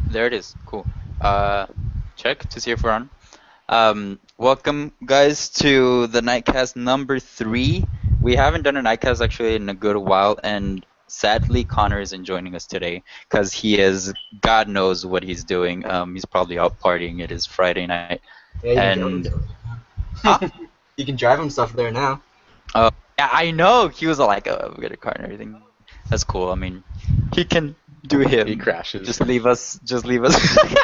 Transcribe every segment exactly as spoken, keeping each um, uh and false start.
There it is. Cool. Uh, check to see if we're on. Um, welcome, guys, to the Nightcast number three. We haven't done a Nightcast actually in a good while, and sadly, Connor isn't joining us today because he is, God knows what he's doing. Um, he's probably out partying. It is Friday night, Yeah, you can drive and himself. huh? You can drive himself there now. Uh, yeah, I know. He was like, "Oh, we got a car and everything." That's cool. I mean, he can do He him. crashes. Just leave us. Just leave us.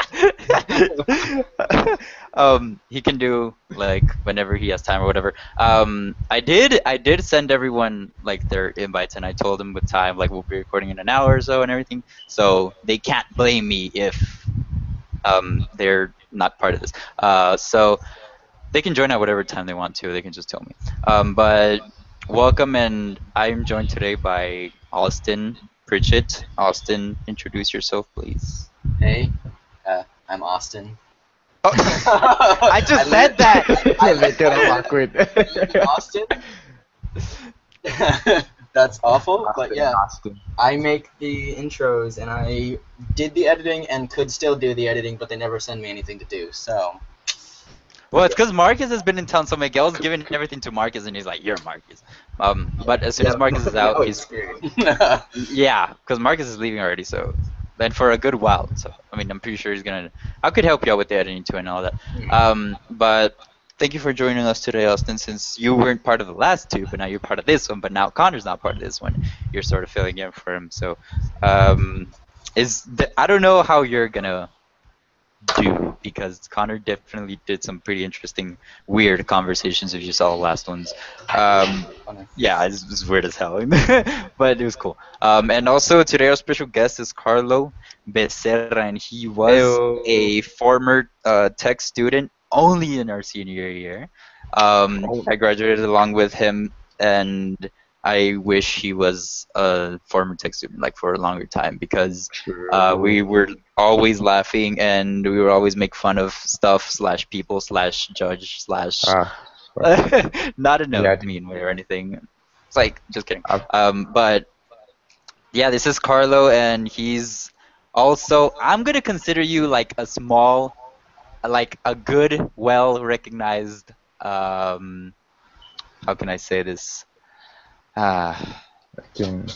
um, he can do like whenever he has time or whatever. Um, I did. I did send everyone like their invites, and I told them with time, like we'll be recording in an hour or so and everything. So they can't blame me if um they're not part of this. Uh, so they can join at whatever time they want to. They can just tell me. Um, but welcome, and I'm joined today by Austin Pritchett. Austin, introduce yourself, please. Hey, uh, I'm Austin. Oh, I just said that. I make it all awkward. Austin? That's awful, but yeah. Austin. I make the intros and I did the editing and could still do the editing, but they never send me anything to do, so. Well, it's because Marcus has been in town, so Miguel's giving everything to Marcus, and he's like, "You're Marcus." Um, but as soon as Yeah, Marcus is oh, out, it's he's screwed. yeah, because Marcus is leaving already, so then for a good while. So I mean, I'm pretty sure he's gonna. I could help you out with the editing too and all that. Um, but thank you for joining us today, Austin. Since you weren't part of the last two, but now you're part of this one. But now Connor's not part of this one. You're sort of filling in for him. So, um, is the, I don't know how you're gonna do because Connor definitely did some pretty interesting, weird conversations if you saw the last ones. Um, yeah, it's, it's weird as hell, but it was cool. Um, and also today our special guest is Carlo Becerra, and he was Heyo. a former uh, tech student only in our senior year. Um, Oh. I graduated along with him, and I wish he was a former tech student like for a longer time because uh, we were always laughing and we would always make fun of stuff slash people slash judge slash Ah, not in a Yeah. mean way or anything. It's like just kidding. Ah. Um, but yeah, this is Carlo, and he's also I'm gonna consider you like a small, like a good, well recognized. Um, how can I say this? Ah. can-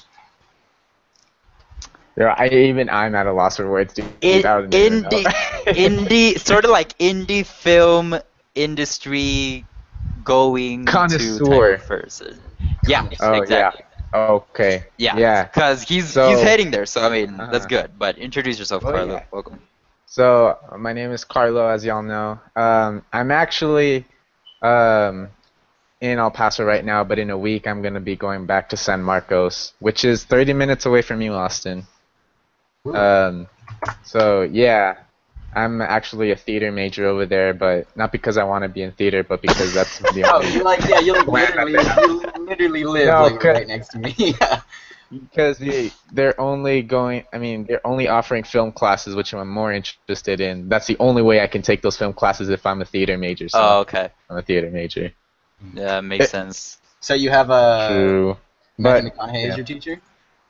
Yeah, I even I'm at a loss for words. Dude. In, I don't even know. indie, indie, sort of like indie film industry going to Connoisseur. type of person. Yeah, Oh exactly. yeah. Okay. Yeah, Yeah. because he's So- he's heading there. So I mean, that's Uh-huh. good. But introduce yourself, Oh, Carlo. yeah. Welcome. So my name is Carlo, as y'all know. Um, I'm actually um, in El Paso right now, but in a week I'm gonna be going back to San Marcos, which is thirty minutes away from you, Austin. Um, so yeah, I'm actually a theater major over there, but not because I want to be in theater, but because that's the Oh, only. you're like, yeah, you like Where am I literally, you literally live No, like cause- right next to me. Yeah. Because they, they're only going, I mean, they're only offering film classes, which I'm more interested in. That's the only way I can take those film classes if I'm a theater major. So Oh, okay. I'm a theater major. Yeah, makes Eh. sense. So you have a True. Matthew But, McConaughey yeah. as your teacher?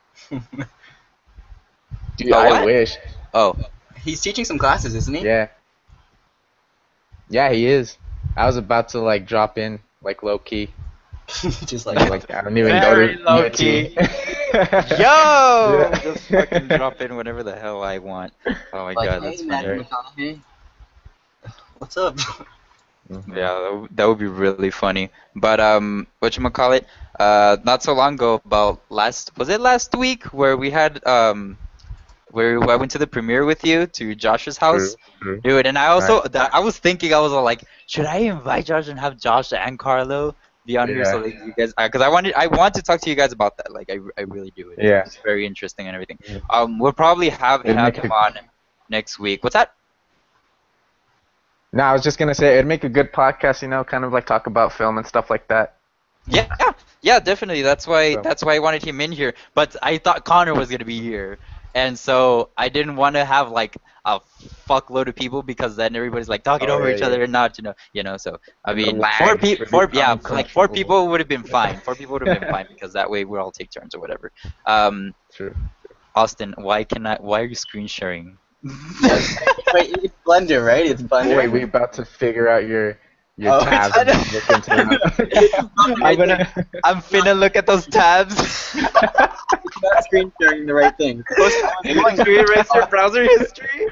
dude, Oh, I what? wish. Oh, He's teaching some classes, isn't he? Yeah. Yeah, he is. I was about to, like, drop in, like, low-key. Just Like, like, like, I don't even Very go to low-key. U T. yo! Yeah. Just fucking drop in whenever the hell I want. Oh my like god, hey, that's Matthew funny. McConaughey, what's up? Mhm. Yeah, that would, that would be really funny. But um, whatchamacallit, uh, not so long ago, about last, was it last week where we had um, where I went to the premiere with you to Josh's house, True, true. dude. And I also, that, I was thinking, I was all like, should I invite Josh and have Josh and Carlo be on here so Yeah. like you guys, because I wanted, I want to talk to you guys about that. Like, I, I really do. It's, Yeah. it's very interesting and everything. Yeah. Um, we'll probably have It'd have make him a- on next week. What's that? No, I was just gonna say it'd make a good podcast, you know, kind of like talk about film and stuff like that. Yeah, yeah, yeah, definitely. That's why So- that's why I wanted him in here. But I thought Connor was gonna be here, and so I didn't want to have like a fuckload of people because then everybody's like talking Oh, over yeah, each yeah. other and not, you know, you know. So I The mean, lag four people, would four, become yeah, like four uncomfortable. people would have been fine. Four people would have been fine because that way we'll all take turns or whatever. Um, True. Austin, why can I? Why are you screen sharing Wait, it's Blender, right? It's Blender. Wait, we about to figure out your your Oh, it's- tabs I and don't- look into them. I'm I'm gonna. I'm finna look at those tabs. not screen sharing the right thing. I'm going to erase your browser history.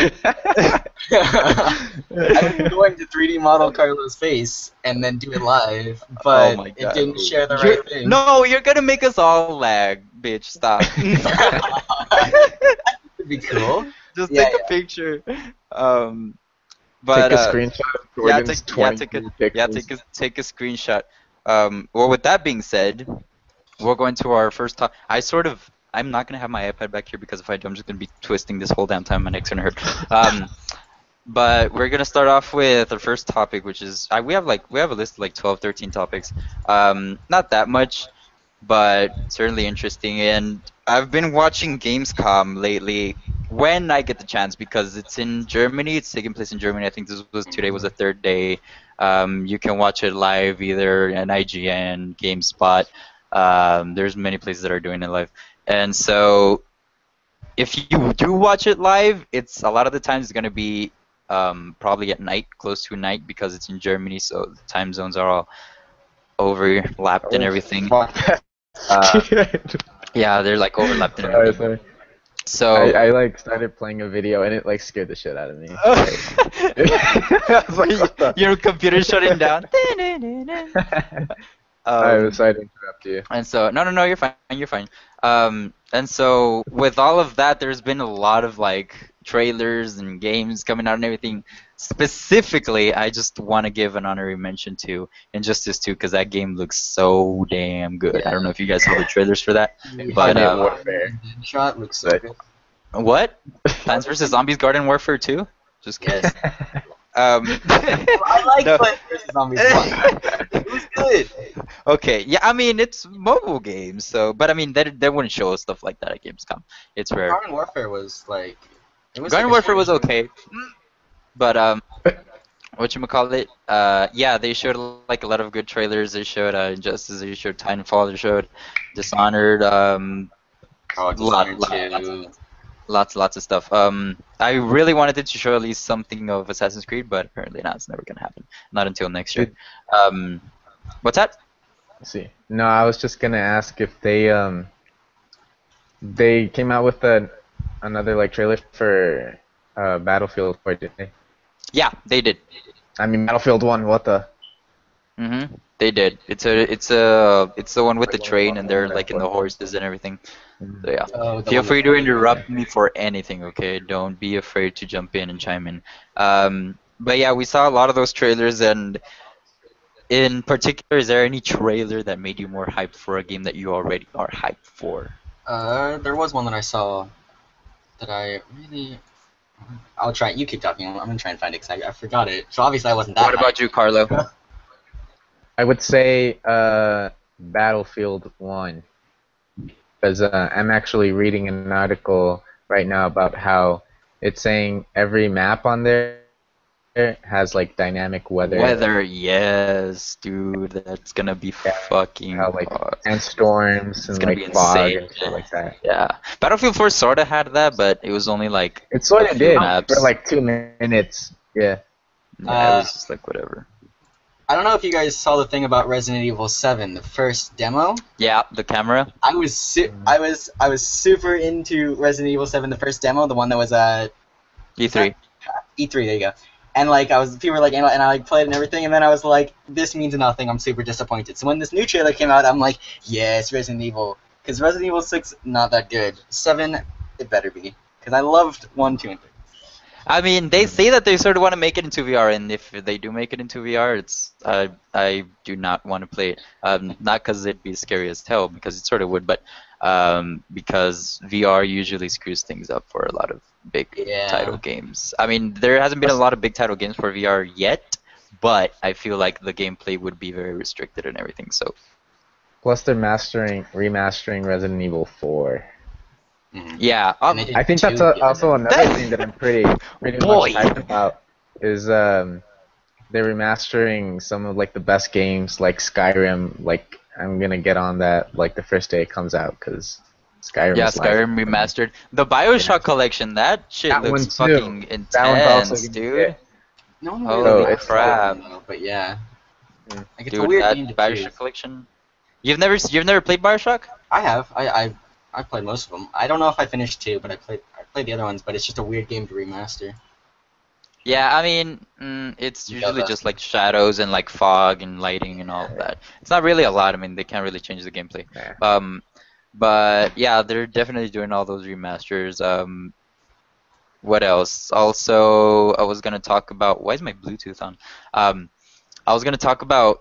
I was going to three D model Carlo's face and then do it live, but Oh my it God. didn't share the You're- right thing. No, you're gonna make us all lag, bitch. Stop. That'd be cool. Just Yeah, take yeah. a picture. Um, but Take a uh, screenshot of yeah, Jordan's take yeah, twenty take a pixels. yeah, take a take a screenshot. Um, well, with that being said, we're going to our first top. I sort of I'm not gonna have my iPad back here because if I do, I'm just gonna be twisting this whole damn time. My neck's gonna hurt. Um, but we're gonna start off with our first topic, which is I, we have like we have a list of like twelve, thirteen topics. Um, not that much, but certainly interesting. And I've been watching Gamescom lately when I get the chance because it's in Germany. It's taking place in Germany. I think this was today was the third day. Um, you can watch it live either on I G N, GameSpot. Um, there's many places that are doing it live, and so if you do watch it live, it's a lot of the times it's gonna be um, probably at night, close to night, because it's in Germany, so the time zones are all overlapped and everything. Fuck that. Uh, Yeah, they're like overlapped and Sorry, everything. sorry. So I, I like started playing a video and it like scared the shit out of me. I was like, what the- your computer shutting down. I'm Um, sorry to interrupt you. and so no, no, no, you're fine. You're fine. Um, and so with all of that, there's been a lot of like trailers and games coming out and everything. Specifically, I just want to give an honorary mention to Injustice two because that game looks so damn good. I don't know if you guys saw the trailers for that. But Infinite uh, Warfare. Shot looks so Right. good. what? Plants vs Zombies Garden Warfare two? Just kidding. Yes. Um, I like no. Plants vs Zombies. It was good. Okay, yeah, I mean it's mobile games, so but I mean they they wouldn't show us stuff like that at Gamescom. It's rare. Garden Warfare was like. It was Garden like a Warfare was short- okay, but um, whatchamacallit, uh, yeah, they showed like a lot of good trailers. They showed uh, Injustice, they showed Titanfall, they showed Dishonored, um, Oh, lot, Dishonored lot, two. lots, lots of stuff. Um, I really wanted it to show at least something of Assassin's Creed, but apparently not. It's never gonna happen. Not until next year. Um, what's that? Let's see. No, I was just gonna ask if they um they came out with a, another like trailer for uh, Battlefield four, did they? Yeah, they did. I mean Battlefield one. What the? Mm-hmm. They did. It's a, it's a, it's the one with the train and they're like in the horses and everything. So yeah. Oh, the Feel one free with- to interrupt me for anything, okay? Don't be afraid to jump in and chime in. Um, but yeah, we saw a lot of those trailers, and in particular, is there any trailer that made you more hyped for a game that you already are hyped for? Uh, there was one that I saw that I really. I'll try. You keep talking. I'm, I'm gonna try and find it because I, I forgot it. So obviously I wasn't that. What about you, Carlo? I would say uh, Battlefield one, because uh, I'm actually reading an article right now about how it's saying every map on there has like dynamic weather, Weather, yes, dude, that's gonna be Yeah, fucking how, like, hot. and storms and gonna like be fog insane. and shit like that. Yeah, Battlefield four sorta had that, but it was only like, It sort A of few did maps. for like two minutes. Yeah. yeah, Uh, it was just like whatever. I don't know if you guys saw the thing about Resident Evil seven, the first demo. Yeah, the camera. I was su- I was I was super into Resident Evil seven, the first demo, the one that was at E three. E three. There you go. And like I was, people were like, and I, and I like played and everything, and then I was like, this means nothing. I'm super disappointed. So when this new trailer came out, I'm like, yes, Resident Evil, because Resident Evil six not that good. seven, it better be, because I loved one, two, and three. I mean, they say that they sort of want to make it into V R, and if they do make it into V R, it's uh, I do not want to play it. Um, not because it'd be scary as hell, because it sort of would, but um, because V R usually screws things up for a lot of big Yeah. title games. I mean, there hasn't been a lot of big title games for V R yet, but I feel like the gameplay would be very restricted and everything. So Plus they're mastering remastering Resident Evil four. Mhm. yeah, And um, they did I think two that's the a, other also day. another That- thing that I'm pretty pretty Boy. much hyped about is um they're remastering some of like the best games like Skyrim. Like I'm gonna get on that like the first day it comes out because Skyrim Yeah, is life. Skyrim remastered. The BioShock collection, that shit That one looks too. fucking That one's also intense, gonna be dude. it. No one Holy really So likes it's crap, Skyrim, though, but yeah, Mm. like it's a dude! weird That game to BioShock choose. collection. You've never you've never played BioShock? I have. I I I played most of them. I don't know if I finished two, but I played I played the other ones. But it's just a weird game to remaster. Yeah, I mean, mm, it's You go, usually just Dustin. like shadows and like fog and lighting and all of that. It's not really a lot. I mean, they can't really change the gameplay. Yeah. Um, but yeah, they're definitely doing all those remasters. Um, what else? Also, I was gonna talk about. Why is my Bluetooth on? Um, I was gonna talk about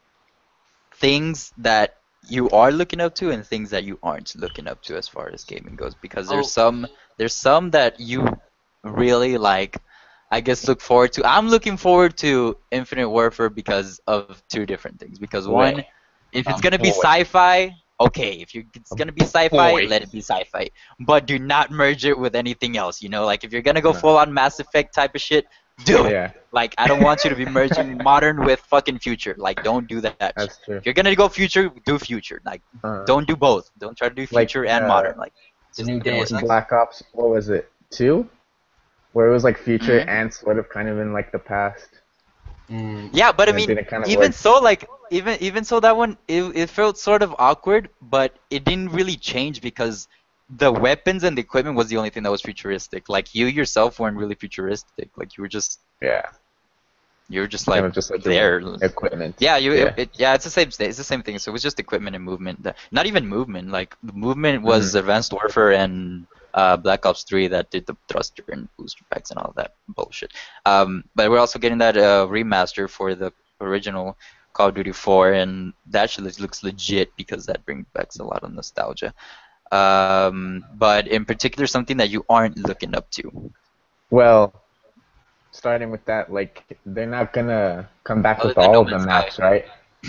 things that you are looking up to and things that you aren't looking up to as far as gaming goes, because there's Oh. some there's some that you really like, I guess, look forward to. I'm looking forward to Infinite Warfare because of two different things. Because one, Boy. if it's Um, gonna be boy. sci-fi, okay. If you it's gonna be sci-fi, Boy. let it be sci-fi. But do not merge it with anything else. You know, like if you're gonna go No. full on Mass Effect type of shit, do it. Yeah, Like I don't want you to be merging modern with fucking future. Like don't do that. shit. that's true. If you're gonna go future, do future. Like Uh, don't do both. Don't try to do Like, future and uh, modern. Like it's The just new not gonna work. Deus Ex. Black Ops, what was it? Two? Where it was like future Mhm. and sort of kind of in like the past. Mm, Yeah, but I And it mean, didn't kind of even work. so, like even even so, that one it it felt sort of awkward, but it didn't really change because the weapons and the equipment was the only thing that was futuristic. Like you yourself weren't really futuristic. Like you were just Yeah. you were just Kind like of just like there. equipment. Yeah, you Yeah. It, it, yeah, it's the same sta- it's the same thing. So it was just equipment and movement. That- Not even movement. Like the movement was Mhm. Advanced Warfare and uh, Black Ops three that did the thruster and booster packs and all that bullshit. Um, but we're also getting that uh, remaster for the original Call of Duty four, and that actually looks legit because that brings back a lot of nostalgia. Um, but in particular, something that you aren't looking up to. Well, starting with that, like they're not gonna come back Other with than all No of the Man's maps, right?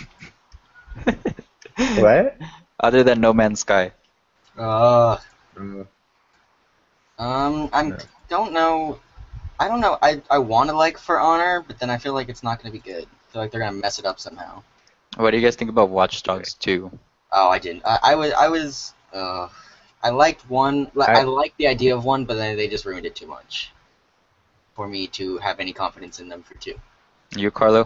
What? Other than No Man's Sky. uh, Mm, um, I No. don't know. I don't know. I I want to like For Honor, but then I feel like it's not gonna be good. I feel like they're gonna mess it up somehow. What do you guys think about Watch Dogs two? Oh, I didn't. I, I was I was. Uh, I liked one. Like, I, I- liked the idea of one, but then they just ruined it too much for me to have any confidence in them for two. You, Carlo?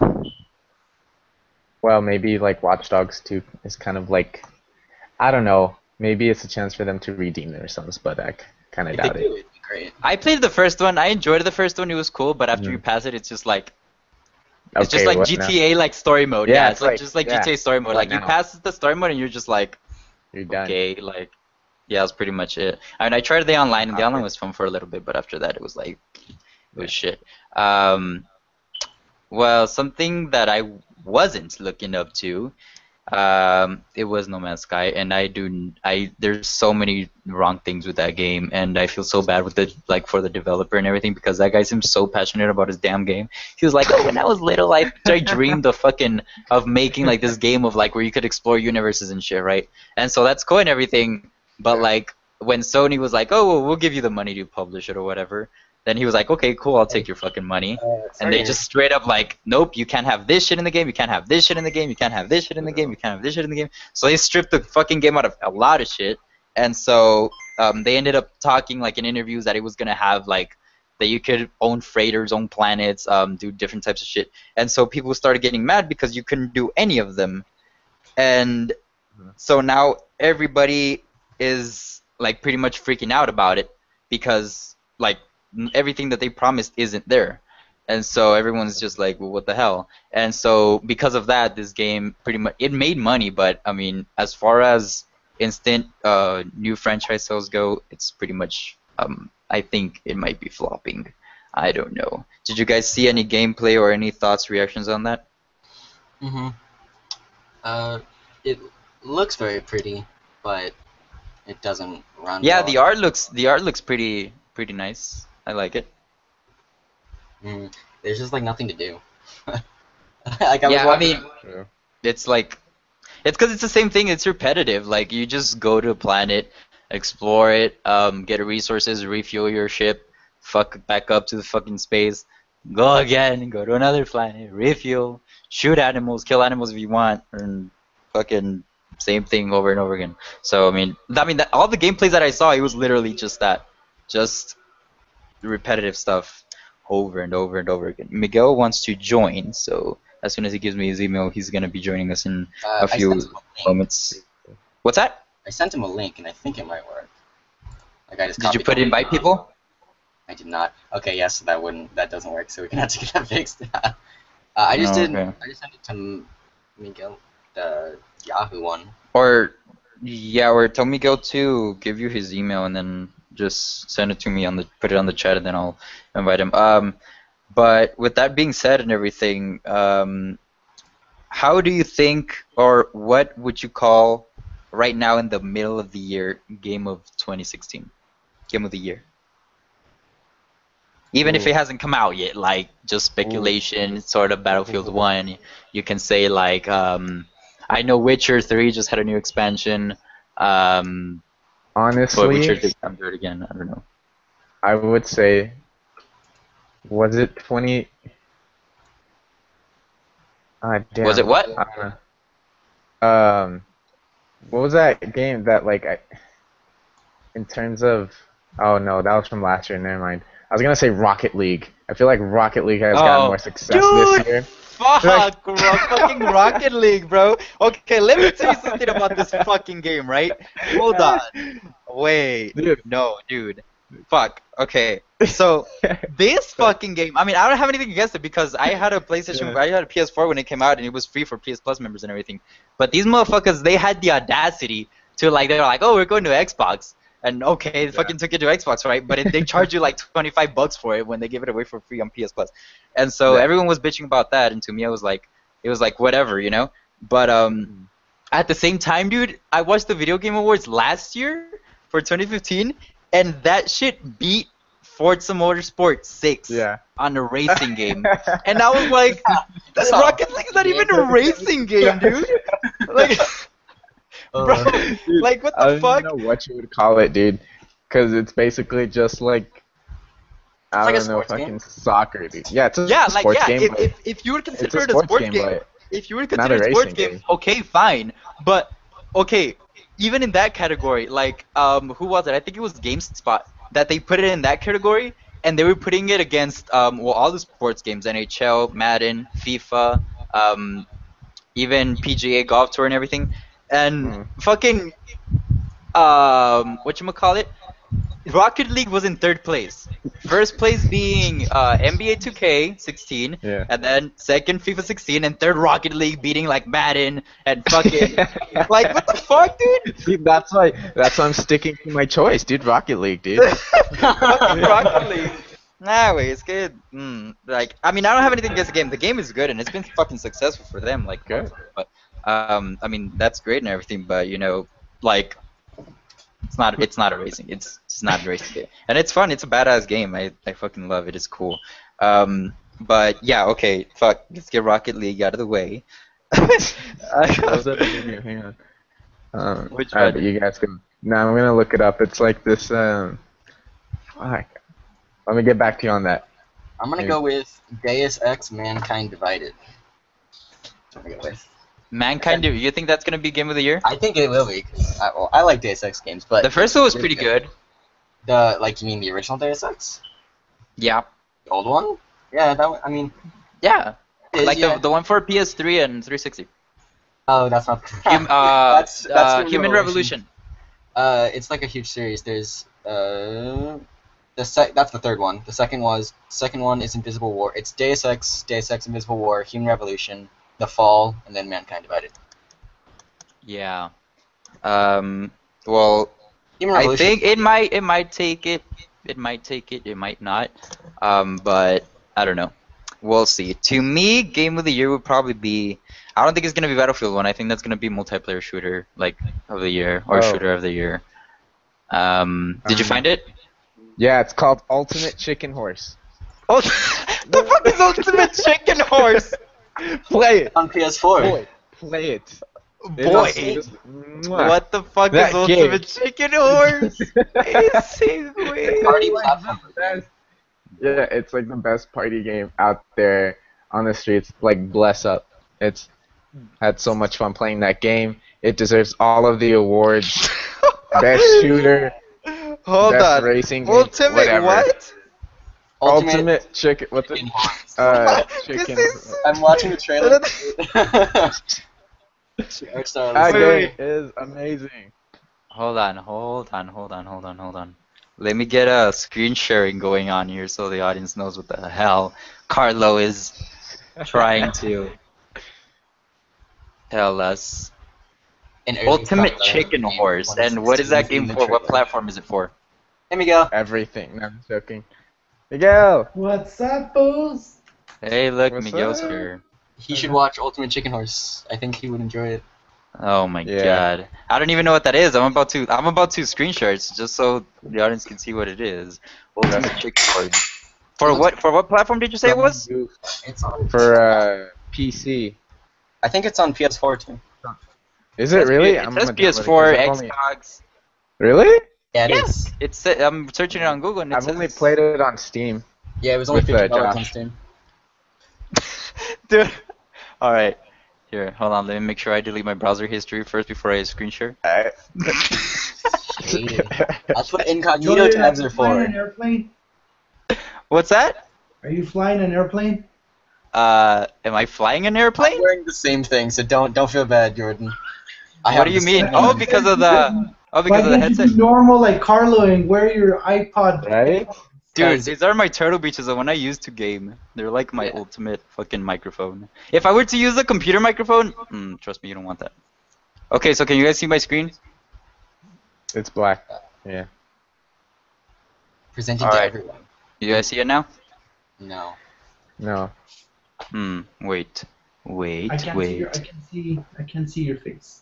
Well, maybe like Watch Dogs two is kind of like, I don't know. Maybe it's a chance for them to redeem themselves, but I kind of If they doubt do, it. it'd be great. I played the first one. I enjoyed the first one. It was cool, but after Mhm. you pass it, it's just like it's just Okay, like what now? G T A like story mode. Yeah, Yeah, it's it's like, like- just like yeah. G T A story mode. What Like you now? pass the story mode and you're just like, You're done. okay, like yeah, that's pretty much it. I mean, I tried the online, and the Okay. online was fun for a little bit, but after that, it was like it was shit. Um, well, something that I wasn't looking up to, um, it was No Man's Sky, and I do I there's so many wrong things with that game, and I feel so bad with the like for the developer and everything because that guy seems so passionate about his damn game. He was like, oh, when I was little, I, I dreamed of fucking of making like this game of like where you could explore universes and shit, right? And so that's cool and everything, but Yeah. like when Sony was like, oh, well, we'll give you the money to publish it or whatever, then he was like, okay, cool, I'll take your fucking money. And they just straight up like, nope, you can't have this shit in the game, you can't have this shit in the game, you can't have this shit in the game, you can't have this shit in the game. So they stripped the fucking game out of a lot of shit. And so um, they ended up talking like in interviews that it was gonna have like that you could own freighters, own planets, um, do different types of shit. And so people started getting mad because you couldn't do any of them. And so now everybody is like pretty much freaking out about it because like n- everything that they promised isn't there. And so everyone's just like, well, what the hell? And so because of that, this game pretty much it made money, but I mean, as far as instant uh, new franchise sales go, it's pretty much um, I think it might be flopping. I don't know. Did you guys see any gameplay or any thoughts, reactions on that? Mm-hmm. Uh, it looks very pretty, but it doesn't run. Yeah, well. the art looks the art looks pretty pretty nice. I like it. Mm, there's just like nothing to do. like I was Yeah, I watching. mean, True. it's like it's because it's the same thing. It's repetitive. Like you just go to a planet, explore it, um, get resources, refuel your ship, fuck back up to the fucking space, go again, go to another planet, refuel, shoot animals, kill animals if you want, and fucking same thing over and over again. So I mean, I mean, that, all the gameplays that I saw, it was literally just that, just repetitive stuff over and over and over again. Miguel wants to join, so as soon as he gives me his email, he's gonna be joining us in Uh, a I few sent him a link. moments. What's that? I sent him a link, and I think it might work. Like I just Did you copied put the link. invite people? I did not. Okay, yes, so that wouldn't. That doesn't work. So we're gonna have to get that fixed. uh, I just Oh, did. okay. I just sent it to M- Miguel, the Yahoo one. Or yeah, or tell Miguel to give you his email and then just send it to me on the put it on the chat and then I'll invite him. Um, but with that being said and everything, um, how do you think or what would you call right now in the middle of the year game of twenty sixteen? Game of the year. Even if Ooh. it hasn't come out yet, like just speculation, sort of Battlefield one. You can say like, um, I know Witcher three just had a new expansion. Um, but Witcher Honestly, three can't do it again. I don't know. I would say, was it twenty? Ah, damn. Was it what? I don't know. Um, what was that game that like I, in terms of? Oh no, that was from last year. Never mind. I was gonna say Rocket League. I feel like Rocket League has gotten Oh, more success this dude! year. Fuck, bro, fucking Rocket League, bro. Okay, let me tell you something about this fucking game, right? Hold on. Wait. Dude. No, dude. Fuck. Okay. So this fucking game. I mean, I don't have anything against it because I had a PlayStation. Yeah. I had a P S four when it came out, and it was free for P S Plus members and everything. But these motherfuckers, they had the audacity to like. They were like, "Oh, we're going to Xbox." And okay, they Yeah. fucking took it to Xbox, right? But it, they charge you like twenty-five bucks for it when they give it away for free on P S Plus. And so Yeah. everyone was bitching about that, and to me, I was like, it was like whatever, you know. But um, at the same time, dude, I watched the Video Game Awards last year for twenty fifteen, and that shit beat Forza Motorsport six Yeah. on a racing game. And I was like, That's all. Rocket League's not even a racing game, dude. Like, bro, Dude, like what I the don't fuck? even know what you would call it, dude. Because it's basically just like I like a don't know, sports fucking game. soccer, dude. Yeah, it's a Yeah, like sports yeah, game, if, but if if you would it's consider a it a sports sports game, game, but if you would not consider a it a sports racing game, game. okay, fine. But okay, even in that category, like um, who was it? I think it was GameSpot that they put it in that category, and they were putting it against um, well, all the sports games: N H L, Madden, FIFA, um, even P G A Golf Tour and everything. And Hmm. fucking um, whatchamacallit? Rocket League was in third place. First place being uh, N B A two K sixteen, Yeah. and then second FIFA sixteen, and third Rocket League beating like Madden and fucking like what the fuck, dude? See, that's why that's why I'm sticking to my choice, dude. Rocket League, dude. Fucking Rocket League. Nah, wait, it's good. Mm, like, I mean, I don't have anything against the game. The game is good, and it's been fucking successful for them. Like, Good. but um, I mean, that's great and everything, but you know, like. It's not. It's not a racing. It's it's not a racing game, and it's fun. It's a badass game. I, I fucking love it. It's cool. Um, but yeah, okay. Fuck. Let's get Rocket League out of the way. What was that video? Hang on. Um, Which alright, one? but you guys can. No, I'm gonna look it up. It's like this. Um, fuck. Let me get back to you on that. I'm gonna Maybe. go with Deus Ex: Mankind Divided. That's what I'm gonna go with. Mankind. Do you think that's gonna be game of the year? I think it will be. 'Cause I, well, I like Deus Ex games, but The first one was it's pretty good. good. The like, you mean the original Deus Ex? Yeah. The old one? Yeah, that one. I mean, Yeah. it is, Like yeah. the the one for P S three and three sixty. Oh, that's not. Hum, uh, that's that's uh, Human Human Revolution. Uh, it's like a huge series. There's uh, the sec. That's the third one. The second was second one is Invisible War. It's Deus Ex, Deus Ex, Invisible War, Human Revolution, The Fall, and then Mankind Divided. Yeah. Um. Well, Human I Revolution. think it might it might take it. It might take it. It might not. Um. But I don't know. We'll see. To me, game of the year would probably be. I don't think it's gonna be Battlefield one. I think that's gonna be multiplayer shooter like of the year or Oh. shooter of the year. Um. Did you Um, find it? Yeah, it's called Ultimate Chicken Horse. Oh, the fuck is Ultimate Chicken Horse? Play it. on P S four. Boy, play it. Boy. It's- mwah. What the fuck That is Ultimate game. Chicken Horse? Ese güey. Party platform. Yeah, it's like the best party game out there on the streets. Like, bless up. It's had so much fun playing that game. It deserves all of the awards. Best shooter, Hold best on. racing game, Ultimate whatever. what? Ultimate, chicken. What's it? Chicken Horse. Uh, This chicken. is- I'm watching the trailer. Star That Wait, game wait. is amazing. Hold on, hold on, hold on, hold on, hold on. Let me get a screen sharing going on here so the audience knows what the hell Carlo is trying to tell us. An early Ultimate trailer Chicken game Horse. once And what is that seen game the for? What trailer. platform is it for? Here we go. Everything. No, I'm joking. Miguel. What's up, booze? Hey, look, What's Miguel's up? here. He should watch Ultimate Chicken Horse. I think he would enjoy it. Oh my Yeah. god. I don't even know what that is. I'm about to I'm about to screen share it just so the audience can see what it is. Ultimate Chicken Horse. For what for what platform did you say it was? It's on. For uh, P C. I think it's on P S four too. Is it really? It I'm says gonna P S download it, four, 'cause I've only- Xbox. Really? Yeah, it is. Yes. It's I'm searching it on Google and it I've says only played it on Steam. Yeah, it was only With, uh, fifty dollars on Josh. Steam. Dude. All right. Here, hold on. Let me make sure I delete my browser history first before I screen share. I- That's what incognito tabs are flying an for. airplane? What's that? Are you flying an airplane? Uh, am I flying an I'm airplane? wearing the same thing, so don't don't feel bad, Jordan. I What have do you the mean? same Oh, one. because of the oh, Why because of the can't you headset. be normal like Carlo and wear your iPod? Right? Dude, Guys- these are my Turtle Beaches that when I used to game, they're like my Yeah. ultimate fucking microphone. If I were to use a computer microphone, mm, trust me, you don't want that. Okay, so can you guys see my screen? It's black. Yeah. Presenting All to right. everyone. You guys see it now? No. No. Hmm. Wait. Wait. I can't wait. see your. I can see. I can see your face.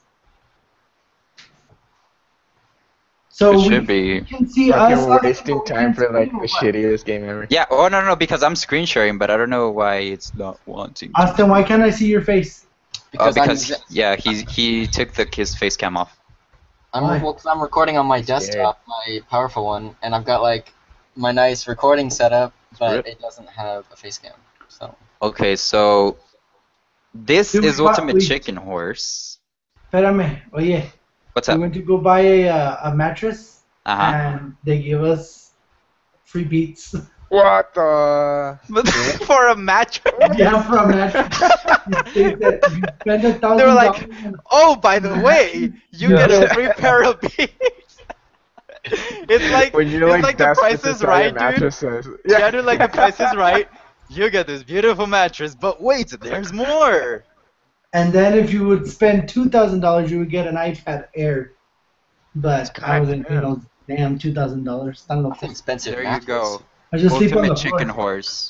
So it we should be. can see us. Fucking us wasting on time for like the what? shittiest game ever. Yeah. Oh no no because I'm screen sharing, but I don't know why it's not wanting. to. Austin, why can't I see your face? Oh, Because, because I'm, yeah, he he took the his face cam off. I'm, Why? well, 'cause I'm recording on my Scared. desktop, my powerful one, and I've got like my nice recording setup, but Rip. it doesn't have a face cam. So Okay, so this Dude, is what- Ultimate we- Chicken Horse. Espérame, oye. What's We up? went to go buy a uh, a mattress, Uh huh. and they give us free beats. What the? For a mattress. Yeah, for a mattress. They said you spend a thousand They were like, dollars and- oh, by the way, you Yeah. get a free pair of beats. It's like When you're it's like, like the desperate Price to is sell Right, your dude. mattresses. Yeah, dude, like the Price is Right. You get this beautiful mattress, but wait, there's more. And then if you would spend two thousand dollars, you would get an iPad Air. But I wasn't, you know, damn two thousand dollars. that's an expensive There you mattress. go. I just sleep on Ultimate the Chicken floor. Horse.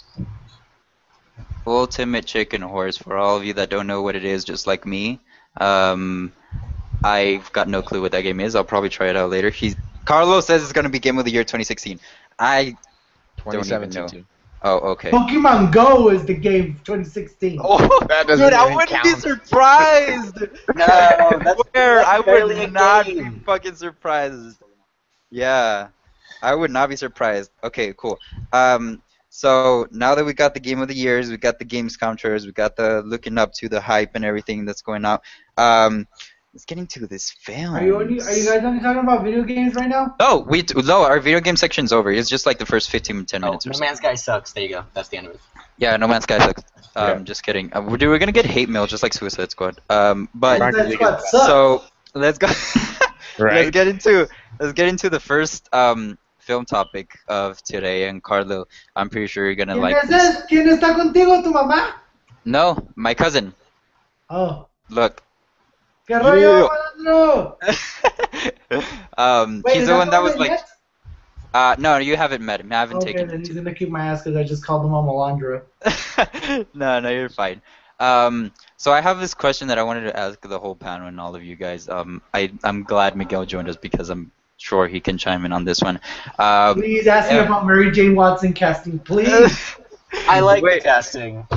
Ultimate Chicken Horse. For all of you that don't know what it is, just like me, um, I've got no clue what that game is. I'll probably try it out later. He's Carlos says it's gonna be Game of the Year twenty sixteen. I twenty seventeen. know. oh okay. Pokemon Go is the game twenty sixteen. Oh, That doesn't dude, I even wouldn't be count. surprised. No, that's, Where that's I barely a would not be game. fucking surprised. Yeah, I would not be surprised. Okay, cool. Um, so now that we got the game of the years, we got the games counters, we got the looking up to the hype and everything that's going out. Um, let's get into this film. Are you only, are you guys only talking about video games right now? No, we no, our video game section's over. It's just like the first fifteen, ten Oh, minutes or No so. Man's Sky sucks. There you go. That's the end of it. Yeah, No Man's Sky sucks. Um, Yeah. just kidding. Uh, we're, we're gonna get hate mail just like Suicide Squad. Um, but Frank, That's you what can- sucks. so let's go. Let's Right. get into let's get into the first um film topic of today. And Carlo, I'm pretty sure you're gonna ¿Quién like es this. es? ¿Quién está contigo, tu mamá? No, my cousin. Oh. Look. ¿Qué rollo, Yeah. malandro? um, Wait, he's is the that one that was Robert like. yet? Uh, no, you haven't met him. I haven't Okay, taken then him he's to. gonna kick my ass because I just called him a Malandro. no, no, you're fine. Um, so I have this question that I wanted to ask the whole panel and all of you guys. Um, I I'm glad Miguel joined us because I'm sure he can chime in on this one. Um, Please ask me yeah. about Mary Jane Watson casting, please. I like Wait. the casting.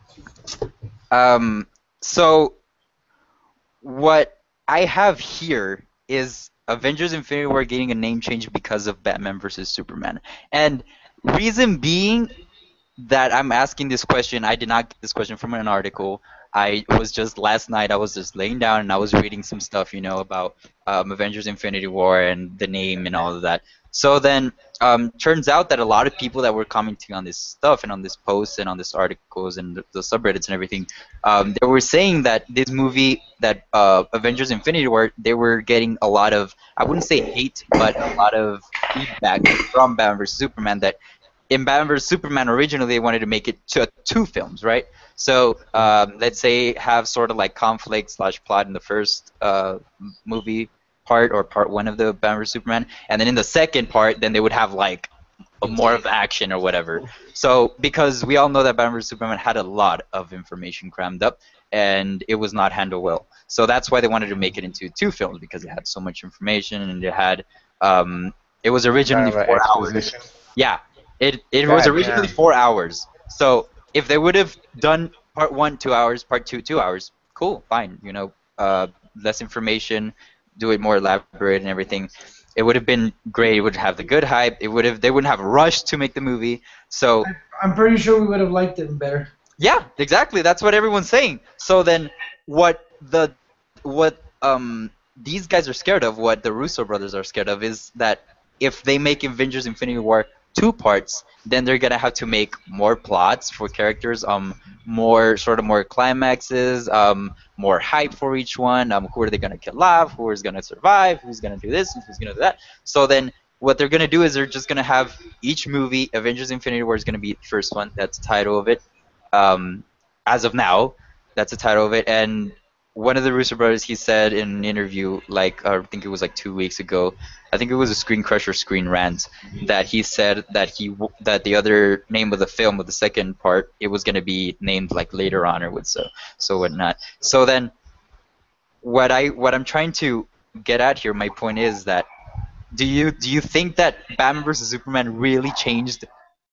Um, so what I have here is Avengers Infinity War getting a name change because of Batman versus Superman. And reason being that I'm asking this question, I did not get this question from an article. I was just last night. I was just laying down and I was reading some stuff, you know, about um, Avengers: Infinity War and the name and all of that. So then, um, turns out that a lot of people that were commenting on this stuff and on this post and on this articles and the, the subreddits and everything, um, they were saying that this movie, that uh, Avengers: Infinity War, they were getting a lot of, I wouldn't say hate, but a lot of feedback from Batman versus Superman that in Batman versus Superman originally they wanted to make it to two films, right? So um, let's say have sort of like conflict slash plot in the first uh, m- movie part or part one of the Batman versus Superman, and then in the second part, then they would have like a more of action or whatever. So because we all know that Batman versus Superman had a lot of information crammed up, and it was not handled well. So that's why they wanted to make it into two films because it had so much information and it had um, it was originally Kind of four a hours. exposition. Yeah, it it was God originally damn. four hours. So if they would have done part one two hours, part two two hours, cool, fine. You know, uh, less information, do it more elaborate and everything. It would have been great. It would have the good hype. It would have they wouldn't have rushed to make the movie. So I'm pretty sure we would have liked it better. yeah, exactly. That's what everyone's saying. So then, what the what um these guys are scared of, what the Russo brothers are scared of, is that if they make Avengers: Infinity War two parts, then they're gonna have to make more plots for characters, um, more sort of more climaxes, um, more hype for each one. Um, who are they gonna kill off? Who is gonna survive? Who's gonna do this? Who's gonna do that? So then. What they're gonna do is they're just gonna have each movie. Avengers: Infinity War is gonna be the first one. That's the title of it um, as of now. That's the title of it. And one of the Russo brothers, he said in an interview, like uh, I think it was like two weeks ago, I think it was a Screen Crusher Screen Rant, that he said that he w- that the other name of the film of the second part, it was gonna be named like later on or with so so whatnot. So then, what I what I'm trying to get at here, my point is that do you do you think that Batman versus Superman really changed?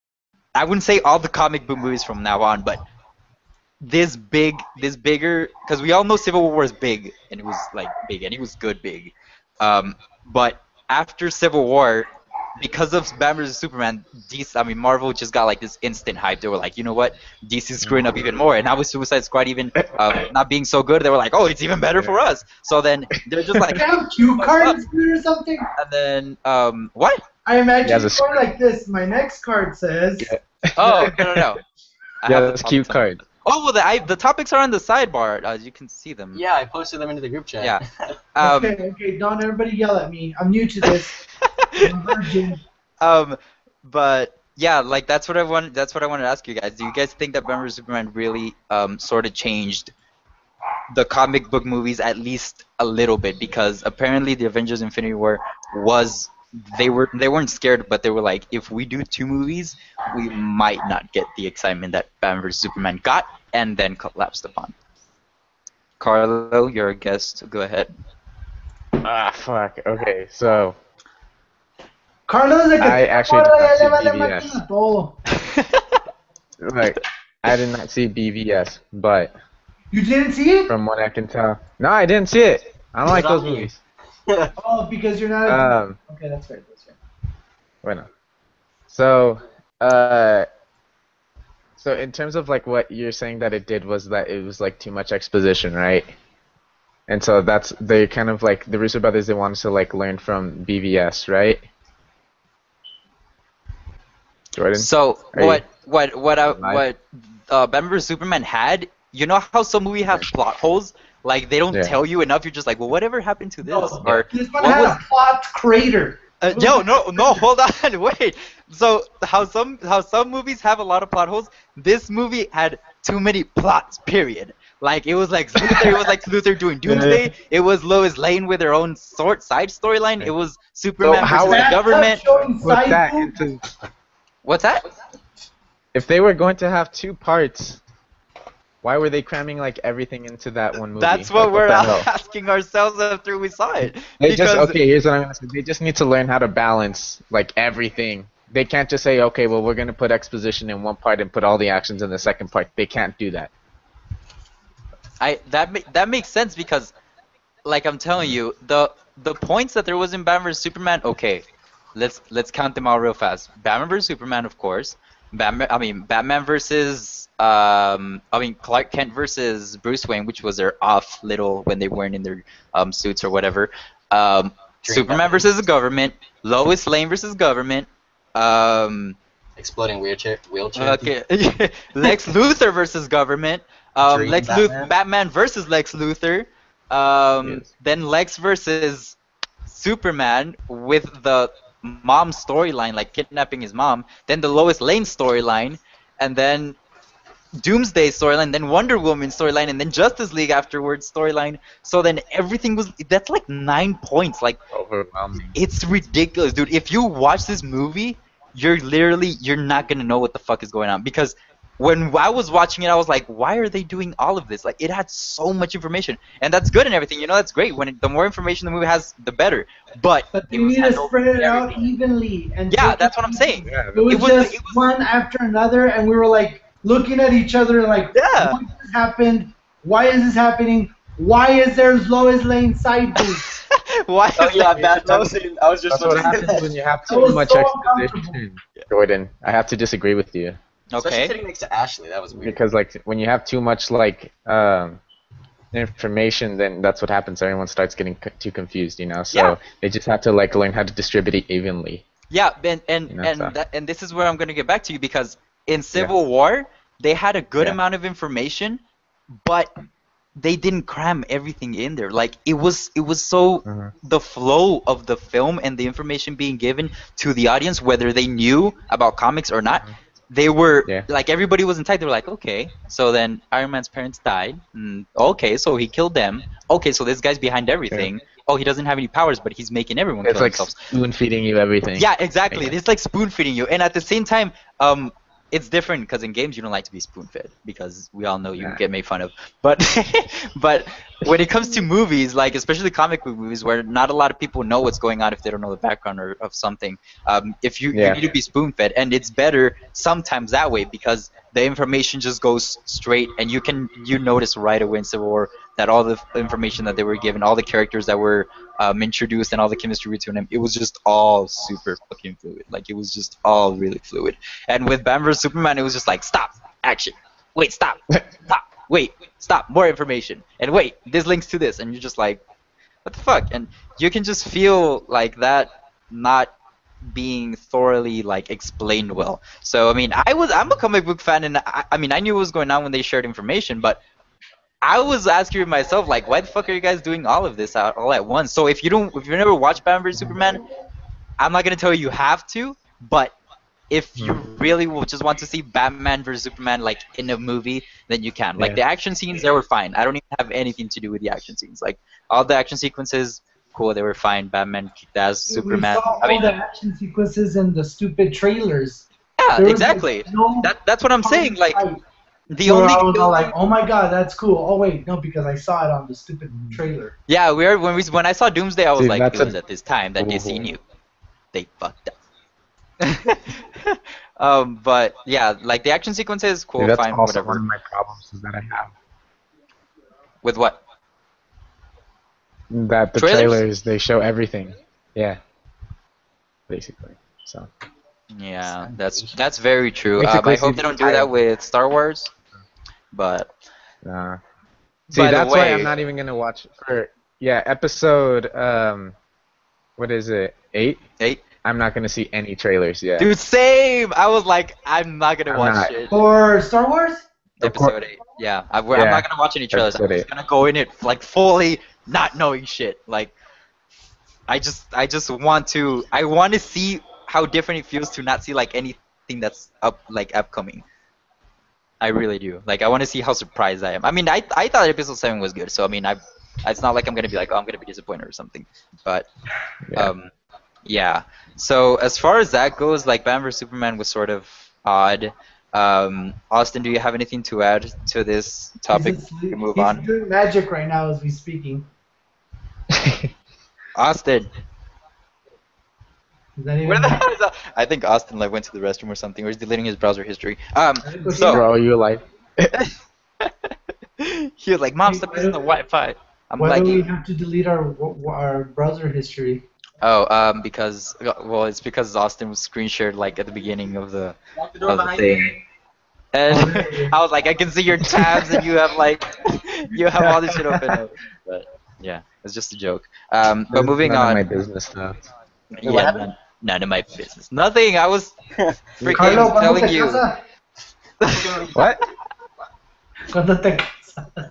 I wouldn't say all the comic book movies from now on, but this big, this bigger, because we all know Civil War was big, and it was like big, and it was good big. Um, but after Civil War, because of Batman versus Superman, D C, I mean Marvel just got like this instant hype. They were like, you know what, D C's screwing up even more, and now with Suicide Squad even um, not being so good, they were like, oh, it's even better for us. So then they're just like, I have cue cards or something. and then um, what? I imagine He has a it's more like this. My next card says. Yeah. Oh no no no. I Yeah, have that's the cute topics on- card. Oh well, the I, the topics are on the sidebar. As you can see them. Yeah, I posted them into the group chat. Yeah. Um, Okay, okay, don't everybody yell at me. I'm new to this. I'm a virgin. um, but yeah, like that's what I want. That's what I wanted to ask you guys. Do you guys think that Batman versus Superman really um sort of changed the comic book movies at least a little bit? Because apparently the Avengers: Infinity War was they were they weren't scared, but they were like, if we do two movies, we might not get the excitement that Batman versus Superman got and then collapsed upon. Carlo, you're a guest. Go ahead. Ah, fuck. Okay, so Carlos is I actually did not see a B V S. Oh, Like, I did not see B V S, but you didn't see it? from what I can tell, no, I didn't see it. I don't like It's on those me. movies. Oh, because you're not. A... Um, okay, that's fair. That's fair. bueno. So, uh, so in terms of like what you're saying that it did was that it was like too much exposition, right? And so that's they kind of like the Russo brothers. They wanted to like learn from B V S, right? Jordan. So Are you what what what uh, live? what uh, Batman versus Superman had? You know how some movie have plot holes? Like they don't Yeah. tell you enough. You're just like, well, whatever happened to this? No, Or this one what had was a plot crater. Uh, no, no, no. Hold on, wait. So how some how some movies have a lot of plot holes. This movie had too many plots. Period. Like it was like Luthor. It was like Luthor doing Doomsday. It was Lois Lane with her own sort side storyline. It was Superman how versus would- the government. Showing Put side that boobs. into What's that? if they were going to have two parts, why were they cramming like everything into that one movie? That's Like, what we're the hell? asking ourselves after we saw it. They just Because- okay. Here's what I'm gonna say. They just need to learn how to balance like everything. They can't just say, okay, well, we're gonna put exposition in one part and put all the actions in the second part. They can't do that. I that ma- that makes sense because, like I'm telling you, the the points that there was in Batman versus Superman. Okay, let's let's count them all real fast. Batman versus Superman, of course. Batman. I mean, Batman versus um, I mean Clark Kent versus Bruce Wayne, which was their off little when they weren't in their um suits or whatever. Um, Dream Superman Batman. versus the government. Lois Lane versus government. Um, Exploding wheelchair. Wheelchair. okay, Lex Luthor versus government. Um, Dream Lex Batman. Luthor, Batman versus Lex Luthor. Um, Yes. then Lex versus Superman with the mom storyline, like kidnapping his mom. Then the Lois Lane storyline, and then Doomsday storyline, then Wonder Woman storyline, and then Justice League afterwards storyline. So then everything was that's like nine points. Like Overwhelming. it's ridiculous, dude. If you watch this movie, you're literally you're not gonna know what the fuck is going on because when I was watching it, I was like, why are they doing all of this? Like it had so much information, and that's good and everything. You know, that's great. When it, the more information the movie has, the better. But But it you was need to handled spread it very- out evenly. And Yeah, take that's it what I'm easy. saying. Yeah. It was, It was- just it was- one after another, and we were like looking at each other like, Yeah. what just happened? Why is this happening? Why is there Lois Lane side boob? Why? Oh is yeah, that- that, I was saying, I was just That's what about to say happens that. when you have That too was much so exposition, Jordan. I have to disagree with you Especially Okay. sitting next to Ashley, that was weird. because like when you have too much like um, information, then that's what happens. Everyone starts getting co- too confused, you know. So Yeah. they just have to like learn how to distribute it evenly. Yeah, and and You know, and so- that, and this is where I'm gonna get back to you because in Civil War they had a good Yeah. amount of information, but they didn't cram everything in there. Like it was it was so Mhm. the flow of the film and the information being given to the audience, whether they knew about comics or not. They were Yeah. like everybody was entitled. They were like, okay, so then Iron Man's parents died. Mm, okay, so he killed them. Okay, so this guy's behind everything. Oh, he doesn't have any powers, but he's making everyone It's kill like themselves. spoon feeding you everything. Yeah, exactly. Yeah. It's like spoon feeding you, and at the same time, um, it's different because in games you don't like to be spoon fed because we all know you Yeah. get made fun of. But but when it comes to movies, like especially comic book movies, where not a lot of people know what's going on if they don't know the background or, of something, um, if you, Yeah. you need to be spoon fed, and it's better sometimes that way because the information just goes straight, and you can you notice right away in Civil War that all the f- information that they were given, all the characters that were um, introduced, and all the chemistry between them, it was just all super fucking fluid. Like it was just all really fluid. And with Batman versus Superman, it was just like stop, action, wait, stop, stop, wait, stop, more information, and wait, this links to this, and you're just like, what the fuck? And you can just feel like that not being thoroughly like explained well. So I mean, I was I'm a comic book fan, and I, I mean I knew what was going on when they shared information, but I was asking myself like, why the fuck are you guys doing all of this out all at once? So if you don't, if you've never watched Batman versus Superman, I'm not gonna tell you you have to, but if you really will just want to see Batman versus Superman like in a movie, then you can. Like Yeah. the action scenes, they were fine. I don't even have anything to do with the action scenes. Like all the action sequences, cool, they were fine. Batman kicked ass, Superman. We saw I mean, all the action sequences in the stupid trailers. yeah, There was, exactly. like, no That that's what I'm saying. Like fight the where only I was all like, oh my god, that's cool. Oh wait, no, because I saw it on the stupid trailer. yeah, we are when we when I saw Doomsday, I was Dude, like, that's it was a- at this time that D C Ooh. knew they fucked up. um, but yeah, like the action sequences, cool, Dude, that's fine, also whatever. one of my problems is that I have. With what? That the Trailers? trailers, they show everything. Yeah. Basically. So. Yeah, that's that's very true. Um, Basically, I hope they don't do that with Star Wars, but Uh, see, By the that's why way- I'm not even gonna watch for yeah episode um, what is it eight? eight. I'm not gonna see any trailers yet. Dude, same. I was like, I'm not gonna I'm watch not. it. For Star Wars? Of course- Episode eight. Yeah, I, I'm Yeah, not gonna watch any trailers. I'm episode just eight. gonna go in it like fully not knowing shit. Like, I just, I just want to, I want to see how different it feels to not see like anything that's up, like upcoming. I really do. Like, I want to see how surprised I am. I mean, I, I thought episode seven was good, so I mean, I, it's not like I'm gonna be like, oh, I'm gonna be disappointed or something. But, Yeah. um, yeah. So as far as that goes, like Batman versus Superman was sort of odd. Um, Austin, do you have anything to add to this topic? He's, We can move he's on. doing magic right now as we speaking. Austin, Is that even where the hell is that? I think Austin like went to the restroom or something, or he's deleting his browser history. Um, so Bro, you like he was like, "Mom, stop using the Wi-Fi." I'm Why like, do we have to delete our our browser history? Oh, um, because well, it's because Austin was screen shared like at the beginning of the Lock the door of the behind thing, you. and Oh, really? I was like, I can see your tabs, and you have like you have all this shit open. Up. But yeah, it's just a joke. Um, but This is moving none of my on. business though. Wait, what Yeah, happened? none, none of my business. Nothing. I was freaking Carlo, ¿cuándo telling te you. casas? What? ¿Cuándo te casas?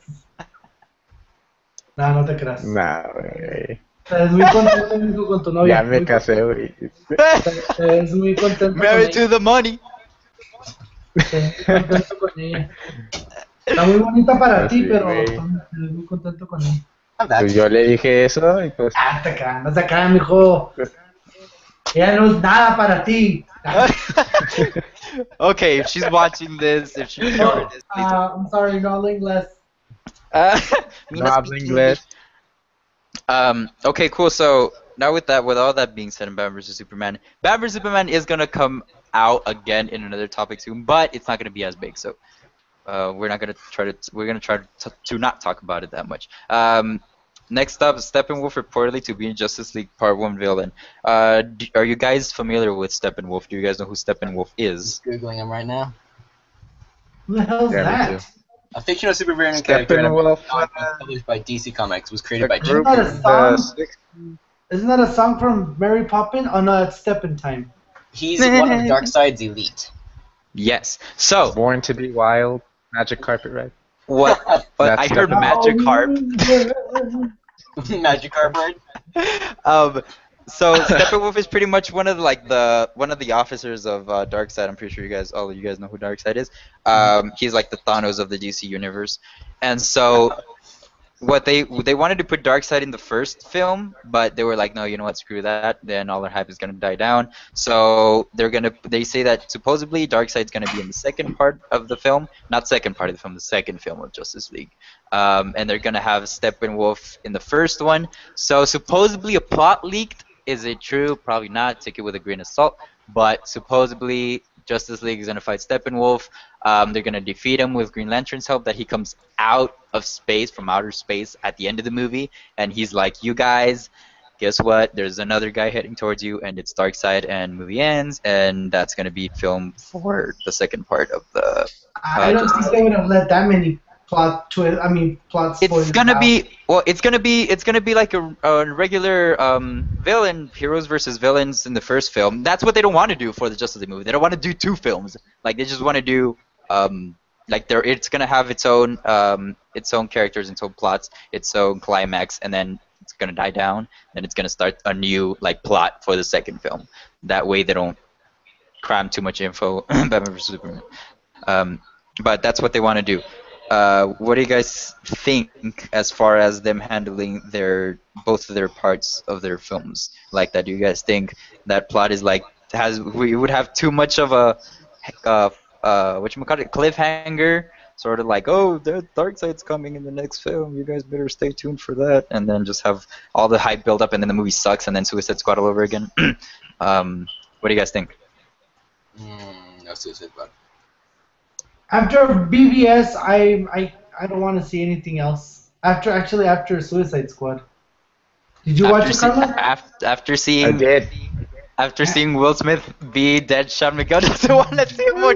No, no te creas. Nah, güey. Estás muy contento mijo, con tu novia. Ya me Muy casé, güey. contento. Estás muy contento Married con to the money. ella. Estás muy contento con ella. Está muy bonita para ti, Sí, pero güey. estás muy contento con ella. I'm back. Pues yo le dije eso y pues. Ah, te acá, no te acá, mijo. Ella no es nada para ti. Okay, if she's watching this, if she's Oh, hearing this, please. uh, I'm sorry, no hablo inglés. Uh, No hablo inglés. Um. Okay. Cool. So now with that, with all that being said, in Batman versus Superman, Batman versus Superman is gonna come out again in another topic soon, but it's not gonna be as big. So, uh, we're not gonna try to. We're gonna try to, to not talk about it that much. Um. Next up, Steppenwolf reportedly to be in Justice League Part One villain. Uh, do, are you guys familiar with Steppenwolf? Do you guys know who Steppenwolf is? Googling him right now. Who the hell's Yeah, me that? too. A fictional supervillain character in a Steppenwolf, comic uh, published by D C Comics was created a by group Isn't that of a the song? six. Isn't that a song from Mary Poppins? Oh no, it's Steppin' Time. He's one of Darkseid's elite. Yes. So Born to be wild. Magic carpet ride. what? But I That's heard Steppenwolf. Magic Harp. Magic Cardboard. um, so Steppenwolf is pretty much one of the, like the one of the officers of uh, Darkseid. I'm pretty sure you guys, all of you guys know who Darkseid is. Um, he's like the Thanos of the D C universe, and so what they they wanted to put Darkseid in the first film, but they were like, no, you know what, screw that. Then all their hype is gonna die down. So they're gonna they say that supposedly Darkseid's gonna be in the second part of the film, not second part of the film, the second film of Justice League. Um, and they're gonna have Steppenwolf in the first one. So supposedly a plot leaked. Is it true? Probably not. Take it with a grain of salt. But supposedly Justice League is gonna fight Steppenwolf. Um, they're gonna defeat him with Green Lantern's help. That he comes out of space, from outer space, at the end of the movie, and he's like, "You guys, guess what? There's another guy heading towards you, and it's Darkseid." And movie ends, and that's gonna be filmed for the second part of the. I don't think they would have let that many plot twist. I mean, plot spoilers It's gonna out. be well. It's gonna be it's gonna be like a, a regular um, villain, heroes versus villains in the first film. That's what they don't want to do for the Justice League movie. They don't want to do two films. Like they just want to do um, like there. It's gonna have its own um, its own characters, its own plots, its own climax, and then it's gonna die down. Then it's gonna start a new like plot for the second film. That way they don't cram too much info. Batman versus Superman. Um, but that's what they want to do. Uh, what do you guys think as far as them handling their both of their parts of their films like that? Do you guys think that plot is like has we would have too much of a uh uh what you call it cliffhanger, sort of like, oh, the Darkseid's coming in the next film, you guys better stay tuned for that, and then just have all the hype build up and then the movie sucks and then Suicide Squad all over again? um, what do you guys think? Mm, no Suicide Squad. After B V S, I I I don't want to see anything else. After actually after Suicide Squad. Did you watch After, it, see, Carlos? after, after I seeing did. after seeing Will Smith be dead, Sean McGunn doesn't want to see more.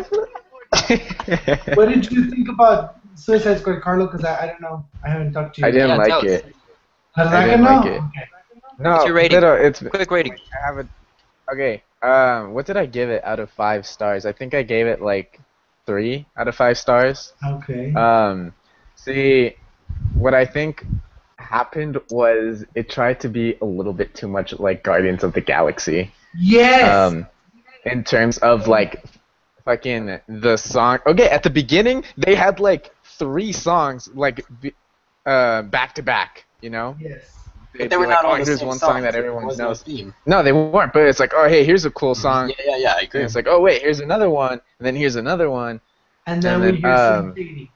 What did you think about Suicide Squad, Carlo? Because I, I don't know. I haven't talked to you. I didn't Yeah, like tell us. it. How did I I didn't know? like it. Okay. No, What's your rating? little, it's Quick rating. I have a. Okay. Um, what did I give it out of five stars? I think I gave it like three out of five stars. Okay. Um, see, what I think happened was it tried to be a little bit too much like Guardians of the Galaxy. yes. Um, in terms of like fucking the song. Okay, at the beginning they had like three songs like b- uh back to back. You know. yes. They'd They be were like, not all oh, the here's same one songs. song that There everyone was no knows. theme. No, they weren't. But it's like, oh, hey, here's a cool song. Yeah, yeah, yeah. I And agree. it's like, oh wait, here's another one, and then here's another one. And then and we then, hear um, Slim Shady.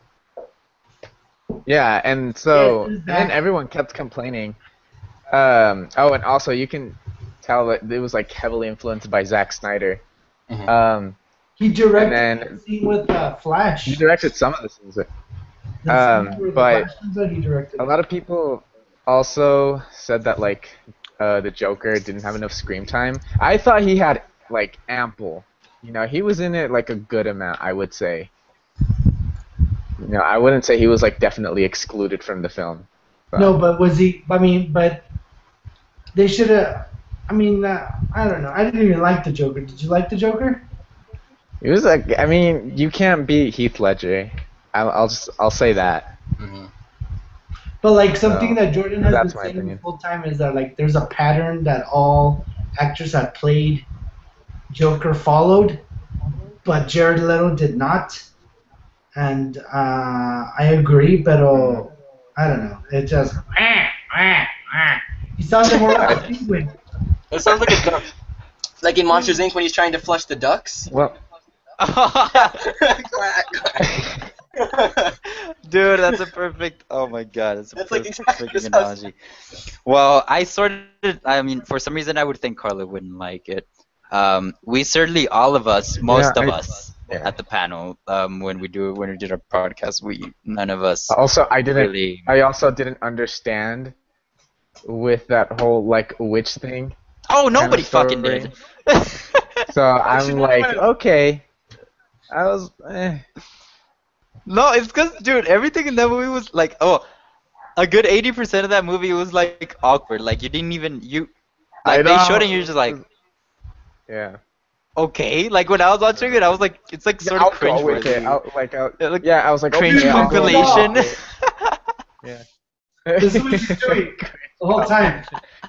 Yeah, and so Yes, and it's then back. everyone kept complaining. Um, oh, and also you can tell that it was like heavily influenced by Zack Snyder. Mhm. Um, He directed and the then- scene with uh, Flash. he directed some of the scenes. but The scene um, where the but Flash comes out, he directed. A lot of people also said that like uh, the Joker didn't have enough screen time. I thought he had like ample. You know, he was in it like a good amount, I would say. You know, I wouldn't say he was like definitely excluded from the film. But. No, but was he? I mean, but they should have. I mean, uh, I don't know. I didn't even like the Joker. Did you like the Joker? It was like, I mean, you can't beat Heath Ledger. I'll, I'll just, I'll say that. Mm-hmm. But like something So, that Jordan has that's been my saying opinion. the whole time is that like there's a pattern that all actors that played Joker followed, but Jared Leto did not. And uh, I agree, but uh, I don't know. It just he sounded more like a penguin. It sounds like a duck. Like in Monsters Incorporated when he's trying to flush the ducks. Well, Dude, that's a perfect. Oh my god, that's a That's like perfect exactly freaking what I was- analogy. Well, I sort of. I mean, for some reason, I would think Carla wouldn't like it. Um, we certainly, all of us, most Yeah, of I- us yeah. at the panel, um, when we do when we did our podcast, we none of us Also, I didn't. really. I also didn't understand with that whole like witch thing. Oh, nobody story. fucking did. So I'm should like, have. okay. I was. Eh. No, it's because, dude, everything in that movie was like, oh, a good eighty percent of that movie was like awkward. Like you didn't even you, I like they know. showed it, and you're just like, Yeah. okay. Like when I was watching it, I was like, it's like sort I'll of cringe go with it. I'll, like, I'll, Yeah, like, yeah, I was like, cringe okay, I'll go with compilation. it. Yeah. This is what he's doing the whole time.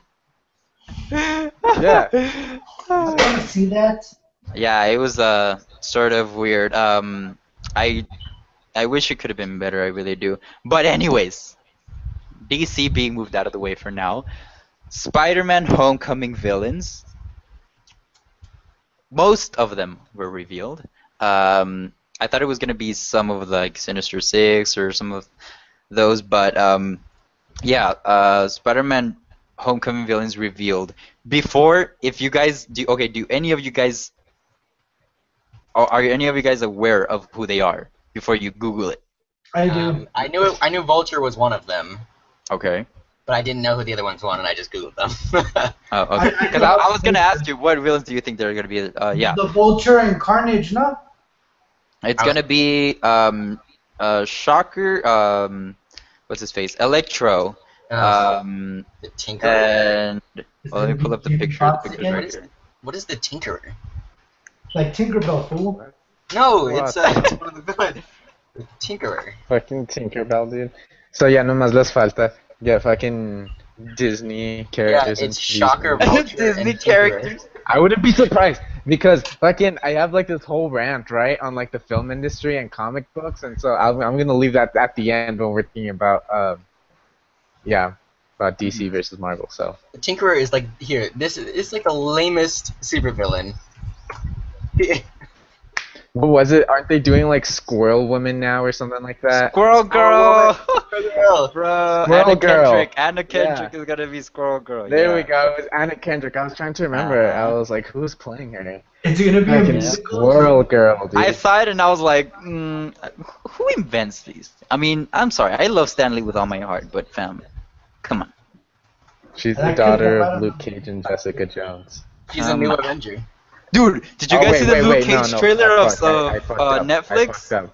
Yeah. I want to see that. Yeah, it was uh sort of weird. Um, I I wish it could have been better. I really do. But anyways, D C being moved out of the way for now. Spider-Man: Homecoming villains. Most of them were revealed. Um, I thought it was gonna be some of the, like Sinister Six or some of those, but um, yeah, uh, Spider-Man: Homecoming villains revealed. Before, if you guys do, okay, do any of you guys, are, are any of you guys aware of who they are before you Google it? I do. Um, I knew it, I knew Vulture was one of them, Okay. but I didn't know who the other ones were, and I just googled them. Oh, okay. I- I Because I, I, know- was gonna ask you, what villains do you think they're gonna be? Uh, yeah, The Vulture and Carnage, no? it's I was- gonna be um, uh, Shocker. Um, what's his face? Electro. Uh, Um, the Tinkerer. and It's well, let me gonna pull be up the Jamie picture. The Foxx picture's again? right What is, here. what is the Tinkerer? Like Tinkerbell, fool. No, What? it's uh, it's one of the villains. The Tinkerer. Fucking Tinkerbell, dude. So yeah, nomás les falta get fucking Disney Yeah, characters. it's and Shocker, these- Vulture, Disney and Tinkerer. characters. I wouldn't be surprised because fucking I have like this whole rant right on like the film industry and comic books, and so I'm, I'm gonna leave that at the end when we're thinking about um, yeah, about D C versus Marvel. So The Tinkerer is like here. This is it's like the lamest supervillain. what was it? Aren't they doing like Squirrel Woman now or something like that? Squirrel Girl. Girl. Bro, Squirrel Anna Girl. Kendrick. Anna Kendrick Yeah. is gonna be Squirrel Girl. There yeah. we go. It was Anna Kendrick. I was trying to remember. I Uh-huh. was like, who's playing her? It's gonna be a Fucking musical. Squirrel Girl, dude. I saw it and I was like, mm, who invents these? I mean, I'm sorry, I love Stanley with all my heart, but fam, come on. She's I the like daughter Kendrick of Lamar. Luke Cage and Jessica Jones. He's a Um, new Avenger. Dude, did you Oh, guys wait, see the wait, Luke wait, no, Cage no, trailer I of fucked- I- I uh, fucked uh, up. I Netflix? fucked up.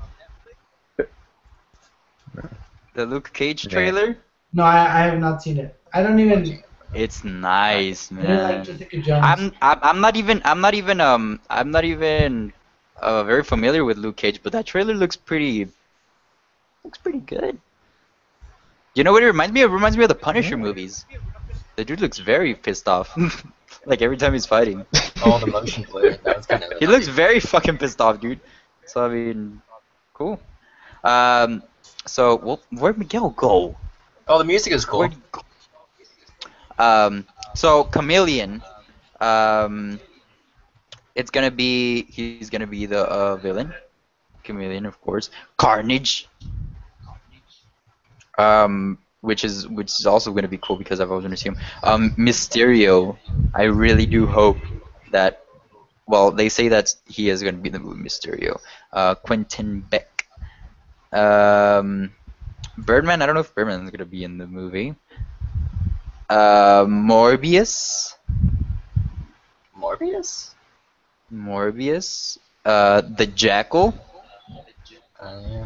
The Luke Cage Yeah. trailer? No, I, I have not seen it. I don't even. It's nice, I didn't like man. Jessica Jones. I'm, I'm I'm not even I'm not even um I'm not even uh very familiar with Luke Cage, but that trailer looks pretty looks pretty good. You know what it reminds me of? It reminds me of the Punisher movies. The dude looks very pissed off. Like every time he's fighting. Oh, the motion blur. That was kind of. He looks very fucking pissed off, dude. So I mean, cool. Um, so well, where'd Miguel go? Oh, the music is cool. Where'd he go? Um, so Chameleon, um, it's gonna be he's gonna be the uh, villain. Chameleon, of course. Carnage. Um, which is which is also gonna be cool because I've always wanted to see him. Um, Mysterio. I really do hope that. Well, they say that he is going to be in the movie Mysterio. Uh, Quentin Beck. Um, Birdman. I don't know if Birdman is going to be in the movie. Uh, Morbius. Morbius? Morbius. Uh, the Jackal. Uh, yeah.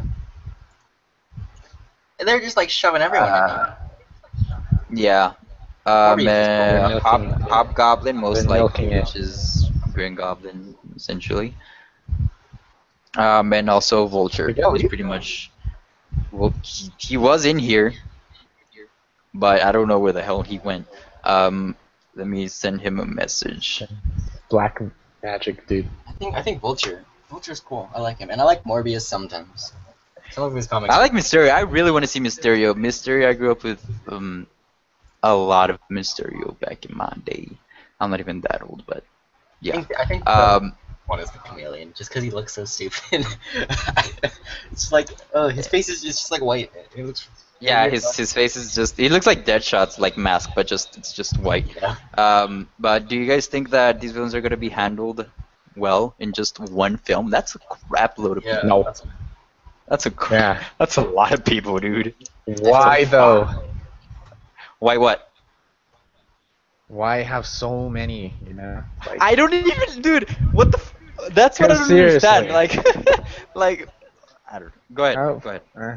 They're just like shoving everyone in Uh, here. yeah. Um, Morbius is cool. uh, They're Hop, milking- Hobgoblin, most they're likely, milking it. which is Green Goblin, essentially. Um, and also Vulture, Miguel, who's you- pretty much. Well, he, he was in here, but I don't know where the hell he went. Um, let me send him a message. Black magic, dude. I think I think Vulture. Vulture's cool. I like him, and I like Morbius sometimes. Some of his comics. I like Mysterio. I really want to see Mysterio. Mysterio, I grew up with um, a lot of Mysterio back in my day. I'm not even that old, but I yeah. think, I think the Um, one is the chameleon, just because he looks so stupid. It's like, oh, his face is just, just like white. It looks. yeah, weird. his his face is just. He looks like Deadshot's like mask, but just it's just white. Yeah. Um, but do you guys think that these villains are gonna be handled well in just one film? That's a crap load of Yeah. people. No. that's- That's a cra- Yeah. That's a lot of people, dude. Why though? Why what? Why have so many? You know. Like, I don't even, dude. What the? F- that's what I don't Seriously. understand. Like, like, I don't. Go ahead. How- Go ahead. uh,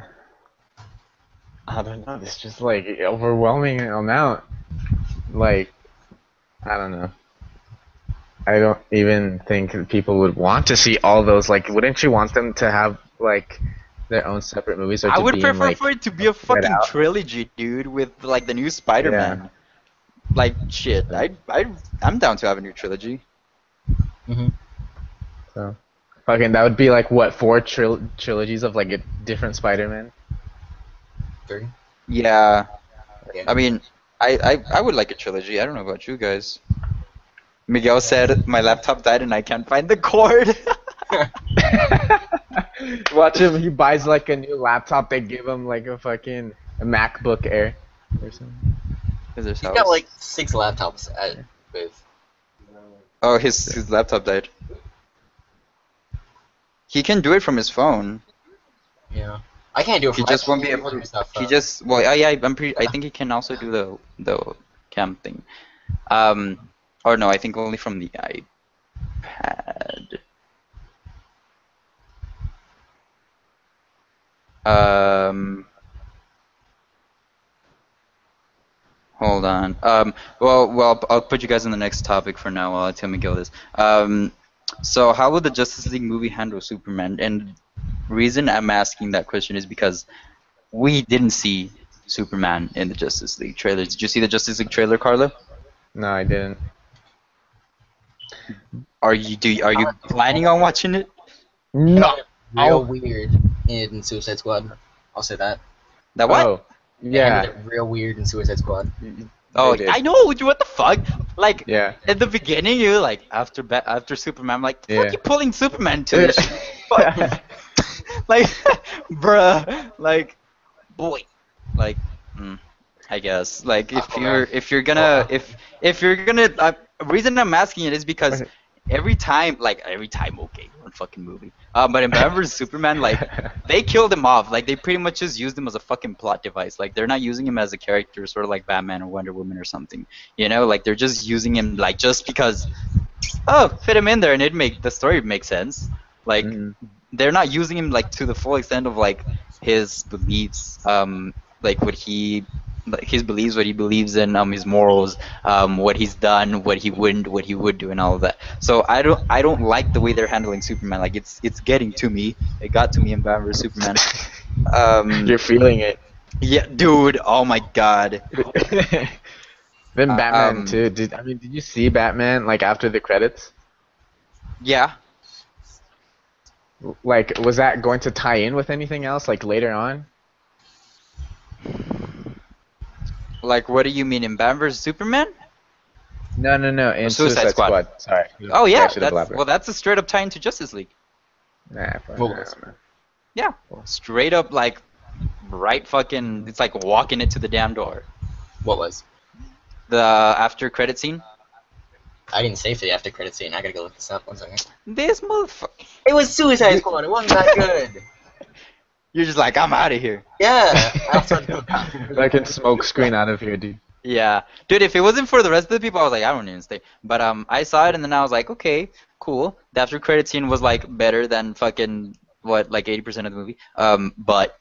I don't know. It's just like overwhelming amount. Like, I don't know. I don't even think people would want to see all those. Like, wouldn't you want them to have like their own separate movies? Or to I would be prefer in, like, for it to be a fucking out. trilogy, dude, with like the new Spider-Man. Like shit, I I I'm down to have a new trilogy. So, fucking, that would be like what four tril- trilogies of like a different Spider-Man. Three. Yeah, Yeah. I mean, I, I I would like a trilogy. I don't know about you guys. Miguel said my laptop died and I can't find the cord. Watch him. He buys like a new laptop. They give him like a fucking a MacBook Air or something. Is there He's sound? got like six laptops at with. Oh, his his laptop died. He can do it from his phone. Yeah. I can't do it. He from- just I won't be can't able do to. stuff, He uh, just well, yeah, yeah. I'm pretty. I think he can also do the the cam thing. Um, or no, I think only from the iPad. Um, hold on. Um, well, well, I'll put you guys on the next topic for now while I tell Miguel this. Um, so how would the Justice League movie handle Superman? And reason I'm asking that question is because we didn't see Superman in the Justice League trailers. Did you see the Justice League trailer, Carlo? No, I didn't. Are you do you, are you planning on watching it? No. real Oh. weird in Suicide Squad. I'll say that. That what? Oh, They yeah. handled it real weird in Suicide Squad. oh, they did. I know. What the fuck? Like Yeah. at the beginning, you like after ba- after Superman, I'm like, Yeah. fuck you pulling Superman to this? shit? Fuck. Like, bruh, like, boy, like, mm, I guess, like, if Aquaman. you're if you're gonna if if you're gonna, uh, reason I'm asking it is because every time, like, every time, okay, one fucking movie, um, but in Batman versus Superman, like, they killed him off, like, they pretty much just used him as a fucking plot device, like, they're not using him as a character, sort of like Batman or Wonder Woman or something, you know, like, they're just using him, like, just because, oh, fit him in there and it make the story make sense, like. Mhm. They're not using him like to the full extent of like his beliefs, um, like what he, like his beliefs, what he believes in, um, his morals, um, what he's done, what he wouldn't, what he would do, and all of that. So I don't, I don't like the way they're handling Superman. Like it's, it's getting to me. It got to me in Batman versus Superman. Um, You're feeling it. yeah, dude. Oh my god. Then Uh, Batman um, too. Did I mean? Did you see Batman like after the credits? Yeah. Like, was that going to tie in with anything else? Like later on? Like what do you mean in Batman versus Superman? No, no, no. In Suicide Suicide, Squad. Squad. Sorry. Oh yeah. I should have That's, well, that's a straight up tie into Justice League. Nah, fuck, What I was- don't know. Yeah, straight up like right fucking. It's like walking it to the damn door. What was? The after credit scene. I didn't save the after credit scene. I gotta go look this up. One second. This motherfucker. It was Suicide Squad. It wasn't that good. You're just like I'm out of here. Yeah. I also knew about it. Fucking smoke screen out of here, dude. Yeah, dude. If it wasn't for the rest of the people, I was like, I don't even stay. But um, I saw it and then I was like, okay, cool. The after credit scene was like better than fucking what, like eighty percent of the movie. Um, but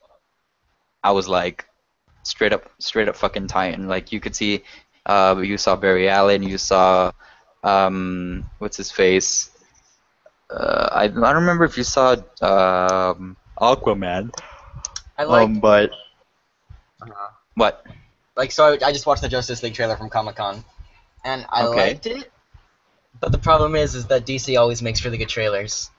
I was like, straight up, straight up fucking Titan. Like you could see, uh, you saw Barry Allen, you saw, um, what's his face? Uh, I I don't remember if you saw um Aquaman. I like Um, but Uh-huh. what? like so I, I just watched the Justice League trailer from Comic Con, and I Okay. liked it. But the problem is, is that D C always makes really good trailers.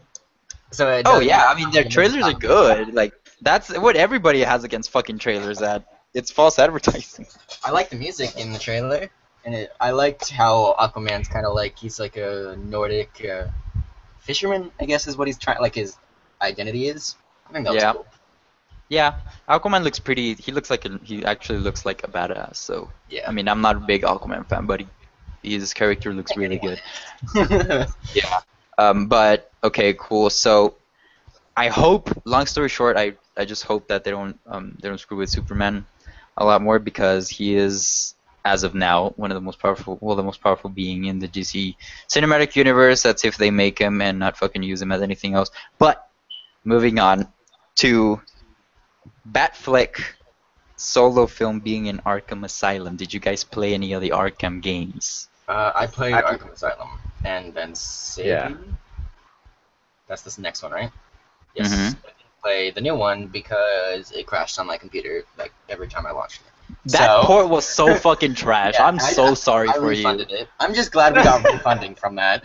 So it Oh doesn't yeah, matter I mean how their good the trailers are comic is. good. Like that's what everybody has against fucking trailers. That it's false advertising. I like the music in the trailer, and it, I liked how Aquaman's kind of like he's like a Nordic uh, fisherman, I guess is what he's trying, like his identity is. I think that was Yeah. cool. Yeah, Aquaman looks pretty. He looks like a, he actually looks like a badass. So Yeah. I mean, I'm not a big Aquaman fan, but he, his character looks really good. good. Yeah. Um, but okay, cool. So I hope, long story short, I I just hope that they don't um they don't screw with Superman a lot more because he is, as of now, one of the most powerful, well, the most powerful being in the D C cinematic universe. That's if they make him and not fucking use him as anything else. But moving on to Batfleck solo film being in Arkham Asylum. Did you guys play any of the Arkham games? uh, I played I- Arkham Asylum and then City. Yeah. That's this next one, right? Yes. Mhm. I didn't play the new one because it crashed on my computer like every time I launched it. That So- port was so fucking trash. Yeah, I'm I- so sorry I for you. refunded it. I'm just glad we got refunding from that.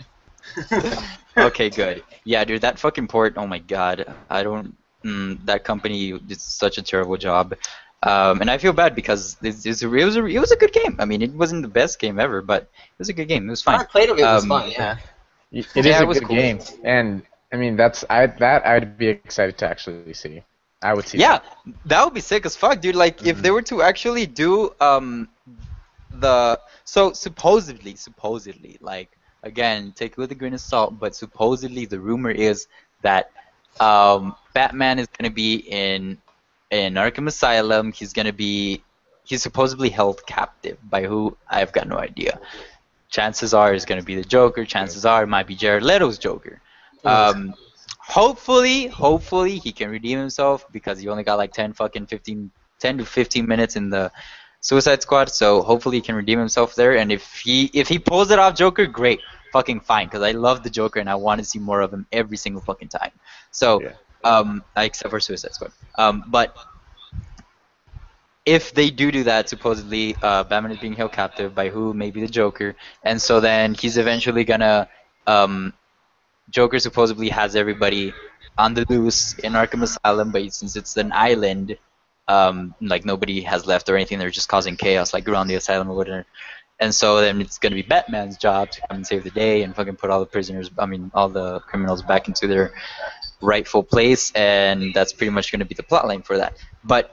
Okay, good. Yeah, dude, that fucking port. Oh my god, I don't. Mm, that company did such a terrible job, um, and I feel bad because it's, it's a, it was a it was a good game. I mean, it wasn't the best game ever, but it was a good game. It was When I fine. played it, it was Um, fun, yeah. It is Yeah, a it was good cool. game, and I mean that's I that I'd be excited to actually see. I would see. Yeah, that. that would be sick as fuck, dude. Like if Mhm. they were to actually do um the so supposedly supposedly like again take it with a grain of salt, but supposedly the rumor is that um Batman is gonna be in in Arkham Asylum. He's gonna be he's supposedly held captive by who? I've got no idea. Chances are it's gonna be the Joker. Chances are it might be Jared Leto's Joker. Um, hopefully, hopefully he can redeem himself because he only got like ten fucking fifteen, ten to fifteen minutes in the Suicide Squad. So hopefully he can redeem himself there. And if he if he pulls it off, Joker, great, fucking fine. Because I love the Joker and I want to see more of him every single fucking time. So, Yeah. um, except for Suicide Squad. Um, but if they do do that, supposedly uh, Batman is being held captive by who? Maybe the Joker. And so then he's eventually gonna um, Joker supposedly has everybody on the loose in Arkham Asylum, but since it's an island, um, like nobody has left or anything, they're just causing chaos like around the asylum or whatever. And so then it's gonna be Batman's job to come and save the day and fucking put all the prisoners, I mean all the criminals back into their rightful place, and that's pretty much gonna be the plotline for that. But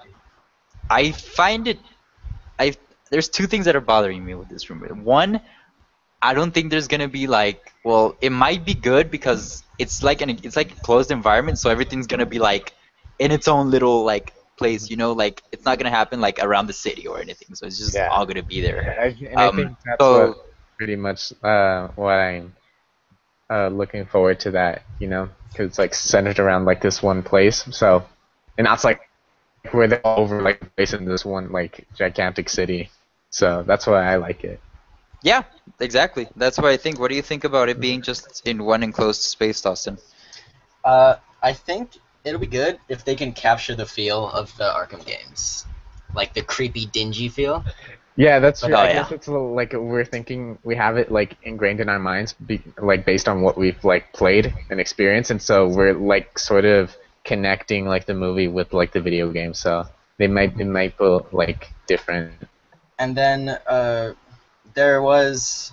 I find it, I there's two things that are bothering me with this rumor. One, I don't think there's gonna be like, well, it might be good because it's like an it's like a closed environment, so everything's gonna be like in its own little like place, you know, like it's not gonna happen like around the city or anything. So it's just Yeah. all gonna be there. I, and Um, I think that's so- what pretty much uh, what I'm uh, looking forward to. That you know, because it's like centered around like this one place. So, and that's like where they're all over like the place in this one like gigantic city. So that's why I like it. Yeah, exactly. That's what I think. What do you think about it being just in one enclosed space, Dawson? Uh, I think it'll be good if they can capture the feel of the Arkham games. Like the creepy, dingy feel. Yeah, that's Oh, true. I yeah. guess it's a little, like we're thinking we have it like ingrained in our minds, be, like based on what we've like played and experienced, and so we're like sort of connecting like the movie with like the video game. So they might they might feel like different. And then uh, there was.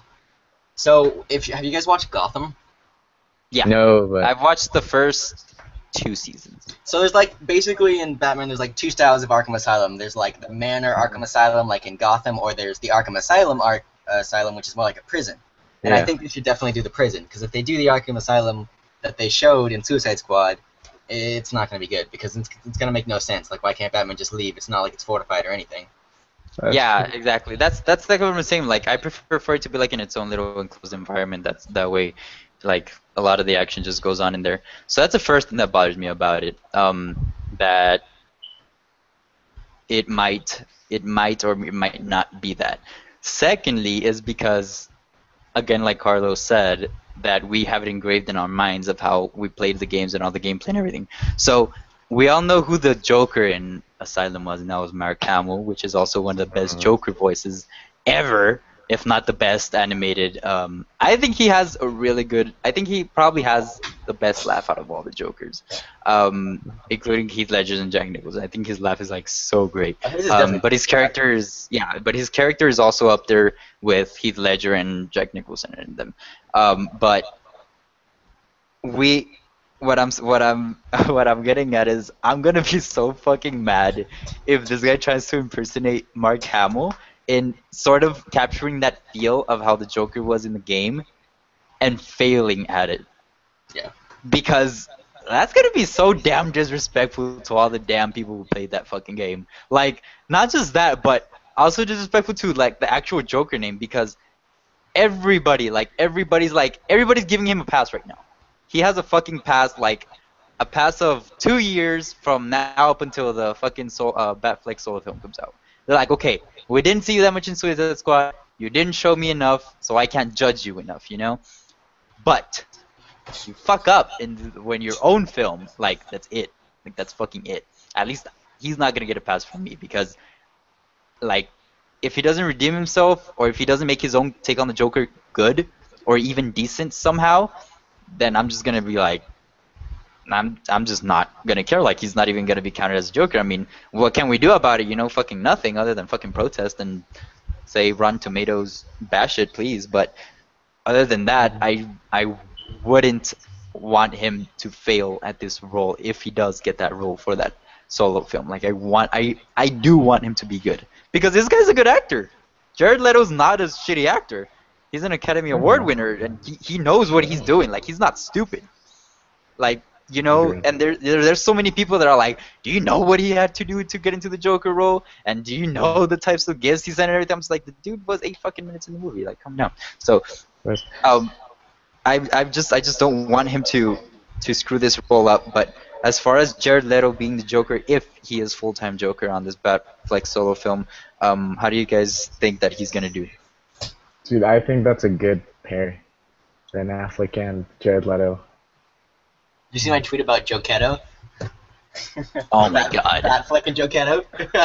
So, if have you guys watched Gotham? Yeah. No, but I've watched the first two seasons. So there's like basically in Batman there's like two styles of Arkham Asylum. There's like the Manor Arkham Asylum like in Gotham, or there's the Arkham Asylum Ark uh, Asylum, which is more like a prison. And I Yeah. think they should definitely do the prison, because if they do the Arkham Asylum that they showed in Suicide Squad, it's not going to be good, because it's, it's going to make no sense. Like, why can't Batman just leave? It's not like it's fortified or anything. That's Yeah, true. exactly. That's that's like what I'm saying. Like I prefer for it to be like in its own little enclosed environment. That's that way, like a lot of the action just goes on in there. So that's the first thing that bothers me about it. Um, that it might it might or it might not be that. Secondly, is because again, like Carlos said, that we have it engraved in our minds of how we played the games and all the gameplay and everything. So we all know who the Joker in Asylum was, and that was Mark Hamill, which is also one of the best Mhm. Joker voices ever, if not the best animated. Um, I think he has a really good. I think he probably has the best laugh out of all the Jokers, um, including Heath Ledger and Jack Nicholson. I think his laugh is like so great. Uh, His is Um, definitely but his better. character is yeah, but his character is also up there with Heath Ledger and Jack Nicholson in them. Um, but we, what I'm, what I'm, what I'm getting at is I'm gonna be so fucking mad if this guy tries to impersonate Mark Hamill in sort of capturing that feel of how the Joker was in the game and failing at it. Yeah. Because that's gonna be so damn disrespectful to all the damn people who played that fucking game. Like, not just that, but also disrespectful to like the actual Joker name because everybody, like everybody's like everybody's giving him a pass right now. He has a fucking pass, like a pass of two years from now up until the fucking Soul, uh, Batfleck solo film comes out. They're like, okay, we didn't see you that much in Suicide Squad. You didn't show me enough, so I can't judge you enough, you know. But you fuck up in when your own film, like that's it, like that's fucking it. At least he's not gonna get a pass from me because, like, if he doesn't redeem himself or if he doesn't make his own take on the Joker good or even decent somehow, then I'm just gonna be like, I'm I'm just not gonna care. Like he's not even gonna be counted as a Joker. I mean, what can we do about it? You know, fucking nothing other than fucking protest and say Rotten Tomatoes bash it, please. But other than that, I I wouldn't want him to fail at this role if he does get that role for that solo film. Like I want I I do want him to be good because this guy's a good actor. Jared Leto's not a shitty actor. He's an Academy Award Mhm. winner and he, he knows what he's doing. Like he's not stupid. Like you know, Agree. and there, there there's so many people that are like, do you know what he had to do to get into the Joker role? And do you know the types of gifts he sent and everything? I'm just like, the dude was eight fucking minutes in the movie. Like, calm down. So, Whereas- um, I I just I just don't want him to to screw this role up. But as far as Jared Leto being the Joker, if he is full time Joker on this Batfleck solo film, um, how do you guys think that he's gonna do? Dude, I think that's a good pair. Ben Affleck and Jared Leto. Did you see my tweet about Joe Ketto? Oh my Bat- God. Batfleck and Joe Ketto.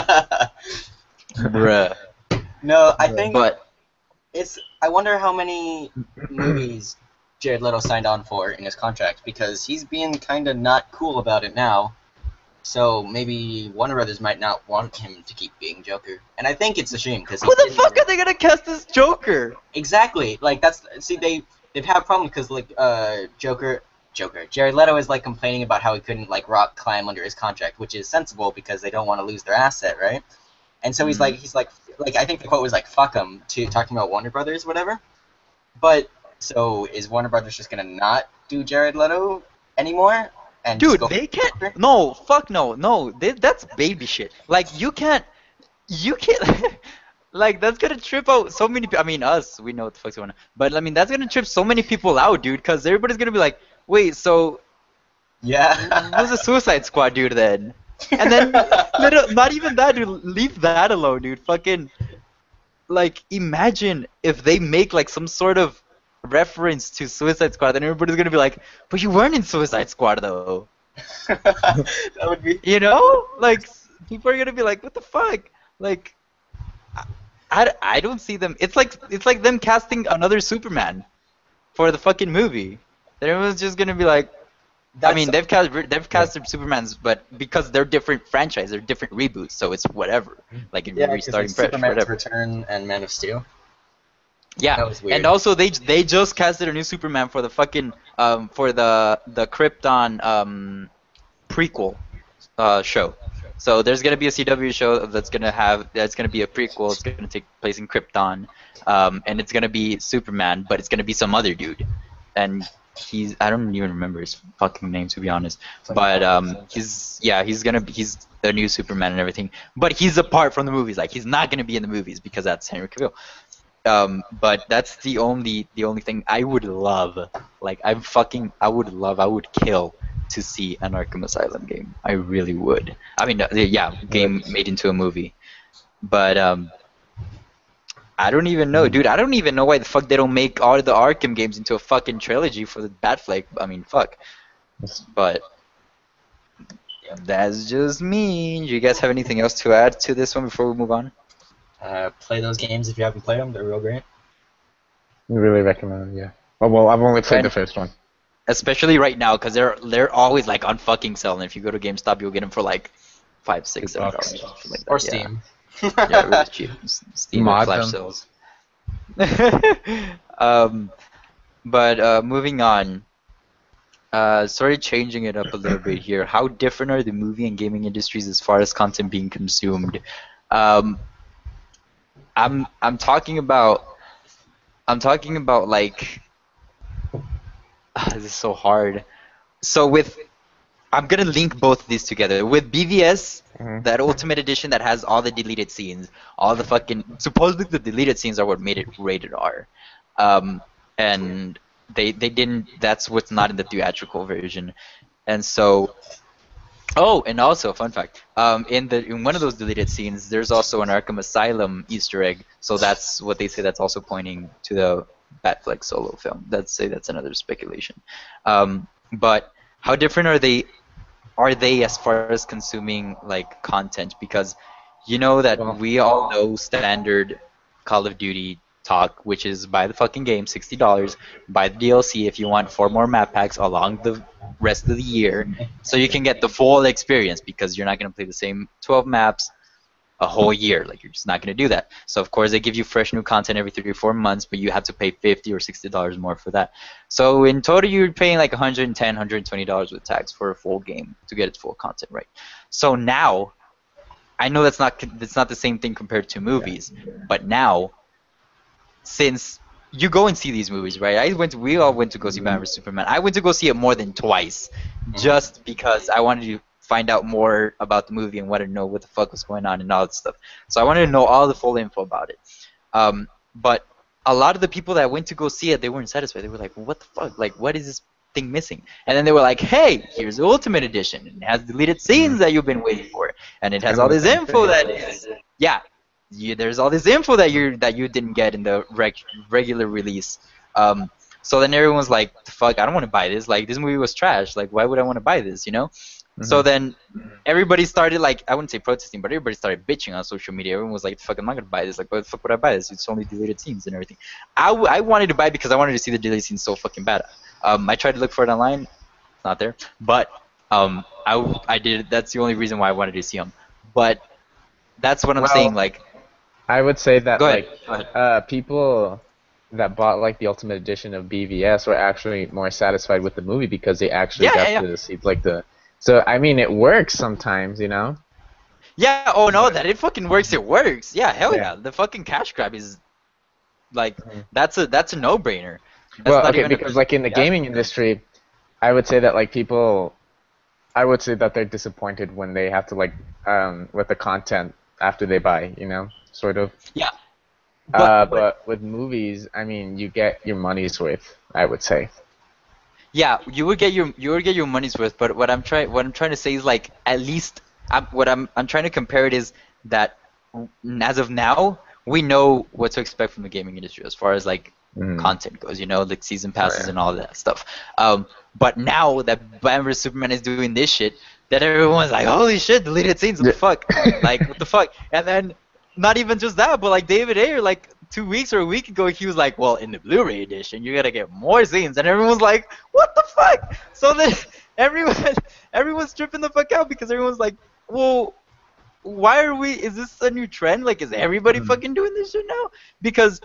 Bruh. No, I think But it's. I wonder how many movies Jared Leto signed on for in his contract because he's being kind of not cool about it now. So maybe Warner Brothers might not want him to keep being Joker, and I think it's a shame because who the fuck are they gonna cast this Joker? Exactly. Like that's see they they've had a problem because like uh Joker Joker Jared Leto is like complaining about how he couldn't like rock climb under his contract, which is sensible because they don't want to lose their asset, right? And so he's Mhm. like he's like like I think the quote was like fuck him to talking about Warner Brothers whatever. But so is Warner Brothers just gonna not do Jared Leto anymore and just Dude, go they for Joker? can't. No, fuck no, no. They, that's baby shit. Like you can't, you can't. Like that's gonna trip out so many. pe- I mean, us, we know what the fuck's going on. But I mean, that's gonna trip so many people out, dude. Because everybody's gonna be like, wait, so Yeah. who's the Suicide Squad dude then? And then, little, not even that, dude. Leave that alone, dude. Fucking, like, imagine if they make like some sort of reference to Suicide Squad, then everybody's gonna be like, but you weren't in Suicide Squad though. That would be You know, like s- people are gonna be like, "What the fuck?" Like, I, I, I don't see them. It's like it's like them casting another Superman for the fucking movie. Then everyone's just gonna be like, I mean, they've cast they've casted Supermans, but because they're different franchise, they're different reboots, so it's whatever. Like you're yeah, 'cause, restarting like, fresh, Superman's whatever. Return and Man of Steel. Yeah, That was weird. and also they they just casted a new Superman for the fucking um for the the Krypton um prequel uh show. So there's gonna be a C W show that's gonna have that's gonna be a prequel. It's gonna take place in Krypton, um, and it's gonna be Superman, but it's gonna be some other dude. And he's I don't even remember his fucking name to be honest. It's like But five um, cents. he's yeah, he's gonna be he's the new Superman and everything. But he's apart from the movies. Like he's not gonna be in the movies because that's Henry Cavill. Um, but that's the only the only thing I would love. Like I fucking I would love I would kill to see an Arkham Asylum game. I really would. I mean, uh, yeah, game made into a movie. But um, I don't even know, dude. I don't even know why the fuck they don't make all the Arkham games into a fucking trilogy for the Batfleck. I mean, fuck. But that's just me. Do you guys have anything else to add to this one before we move on? Uh, play those games if you haven't played them. They're real great. We really recommend, yeah. Oh, well, I've only played And- the first one. Especially right now, because they're they're always like on fucking sale. And if you go to GameStop, you'll get them for like five, six, seven bucks. dollars, something like that. Or Yeah. Steam. Yeah, really cheap. S- Steam or Mod flash them. sales. um, but uh, moving on. Uh, sorry, changing it up a little bit here. How different are the movie and gaming industries as far as content being consumed? Um, I'm I'm talking about I'm talking about like this is so hard. So with I'm gonna link both of these together. With B V S, Mhm. that Ultimate Edition that has all the deleted scenes, all the fucking supposedly the deleted scenes are what made it rated R, um, and they they didn't. That's what's not in the theatrical version, and so. Oh, and also fun fact. Um, in the in one of those deleted scenes, there's also an Arkham Asylum Easter egg. So that's what they say. That's also pointing to the Batfleck solo film. That's say that's another speculation. Um, but how different are they? Are they as far as consuming like content? Because you know that Well- we all know standard Call of Duty talk, which is buy the fucking game, sixty dollars, buy the D L C if you want four more map packs along the rest of the year, so you can get the full experience because you're not gonna play the same twelve maps a whole year. Like you're just not gonna do that. So of course they give you fresh new content every three or four months, but you have to pay fifty or sixty dollars more for that. So in total you're paying like one hundred ten, one hundred twenty dollars with tax for a full game to get its full content, right? So now, I know that's not that's not the same thing compared to movies, but now, since you go and see these movies, right? I went to, we all went to go see Batman versus Superman. I went to go see it more than twice, just because I wanted to find out more about the movie and wanted to know what the fuck was going on and all that stuff. So I wanted to know all the full info about it. Um, but a lot of the people that went to go see it, they weren't satisfied. They were like, "What the fuck? Like, what is this thing missing?" And then they were like, "Hey, here's the Ultimate Edition. It has deleted scenes that you've been waiting for, and it has all this info that is, yeah." You, there's all this info that you that you didn't get in the reg, regular release. Um, so then everyone's like, "Fuck, I don't want to buy this. Like, this movie was trash. Like, why would I want to buy this? You know?" So then everybody started like I wouldn't say protesting, but everybody started bitching on social media. Everyone was like, "Fuck, I'm not gonna buy this. Like, why the fuck would I buy this? It's only deleted scenes and everything." I, w- I wanted to buy it because I wanted to see the deleted scenes so fucking bad. Um, I tried to look for it online, it's not there. But um, I w- I did. That's the only reason why I wanted to see them. But that's what I'm Well, saying. Like. I would say that Go ahead. like Go ahead. uh, people that bought like the Ultimate Edition of B V S were actually more satisfied with the movie because they actually Yeah, got yeah, yeah. to see like the. So I mean, it works sometimes, you know. Yeah, oh no, that it fucking works, it works. Yeah, hell yeah. Yeah. The fucking cash grab is like Mhm. that's a that's a no brainer. Well, okay, because like in the gaming industry, I would say that like people, I would say that they're disappointed when they have to like um with the content after they buy, you know, sort of. Yeah. But, But- uh, but- but with movies, I mean, you get your money's worth, I would say. Yeah, you would get your you would get your money's worth, but what I'm trying what I'm trying to say is like at least I'm, what I'm I'm trying to compare it is that as of now we know what to expect from the gaming industry as far as like Mhm. content goes, you know, like season passes yeah. and all that stuff. Um, but now that Batman versus Superman is doing this shit, that everyone's like, holy shit, deleted scenes, what the fuck? Like, what the fuck? And then, not even just that, but like David Ayer, like two weeks or a week ago, he was like, well, in the Blu-ray edition, you gotta get more scenes, and everyone's like, what the fuck? So then everyone, everyone's tripping the fuck out because everyone's like, well, why are we? Is this a new trend? Like, is everybody Mhm. fucking doing this shit now? Because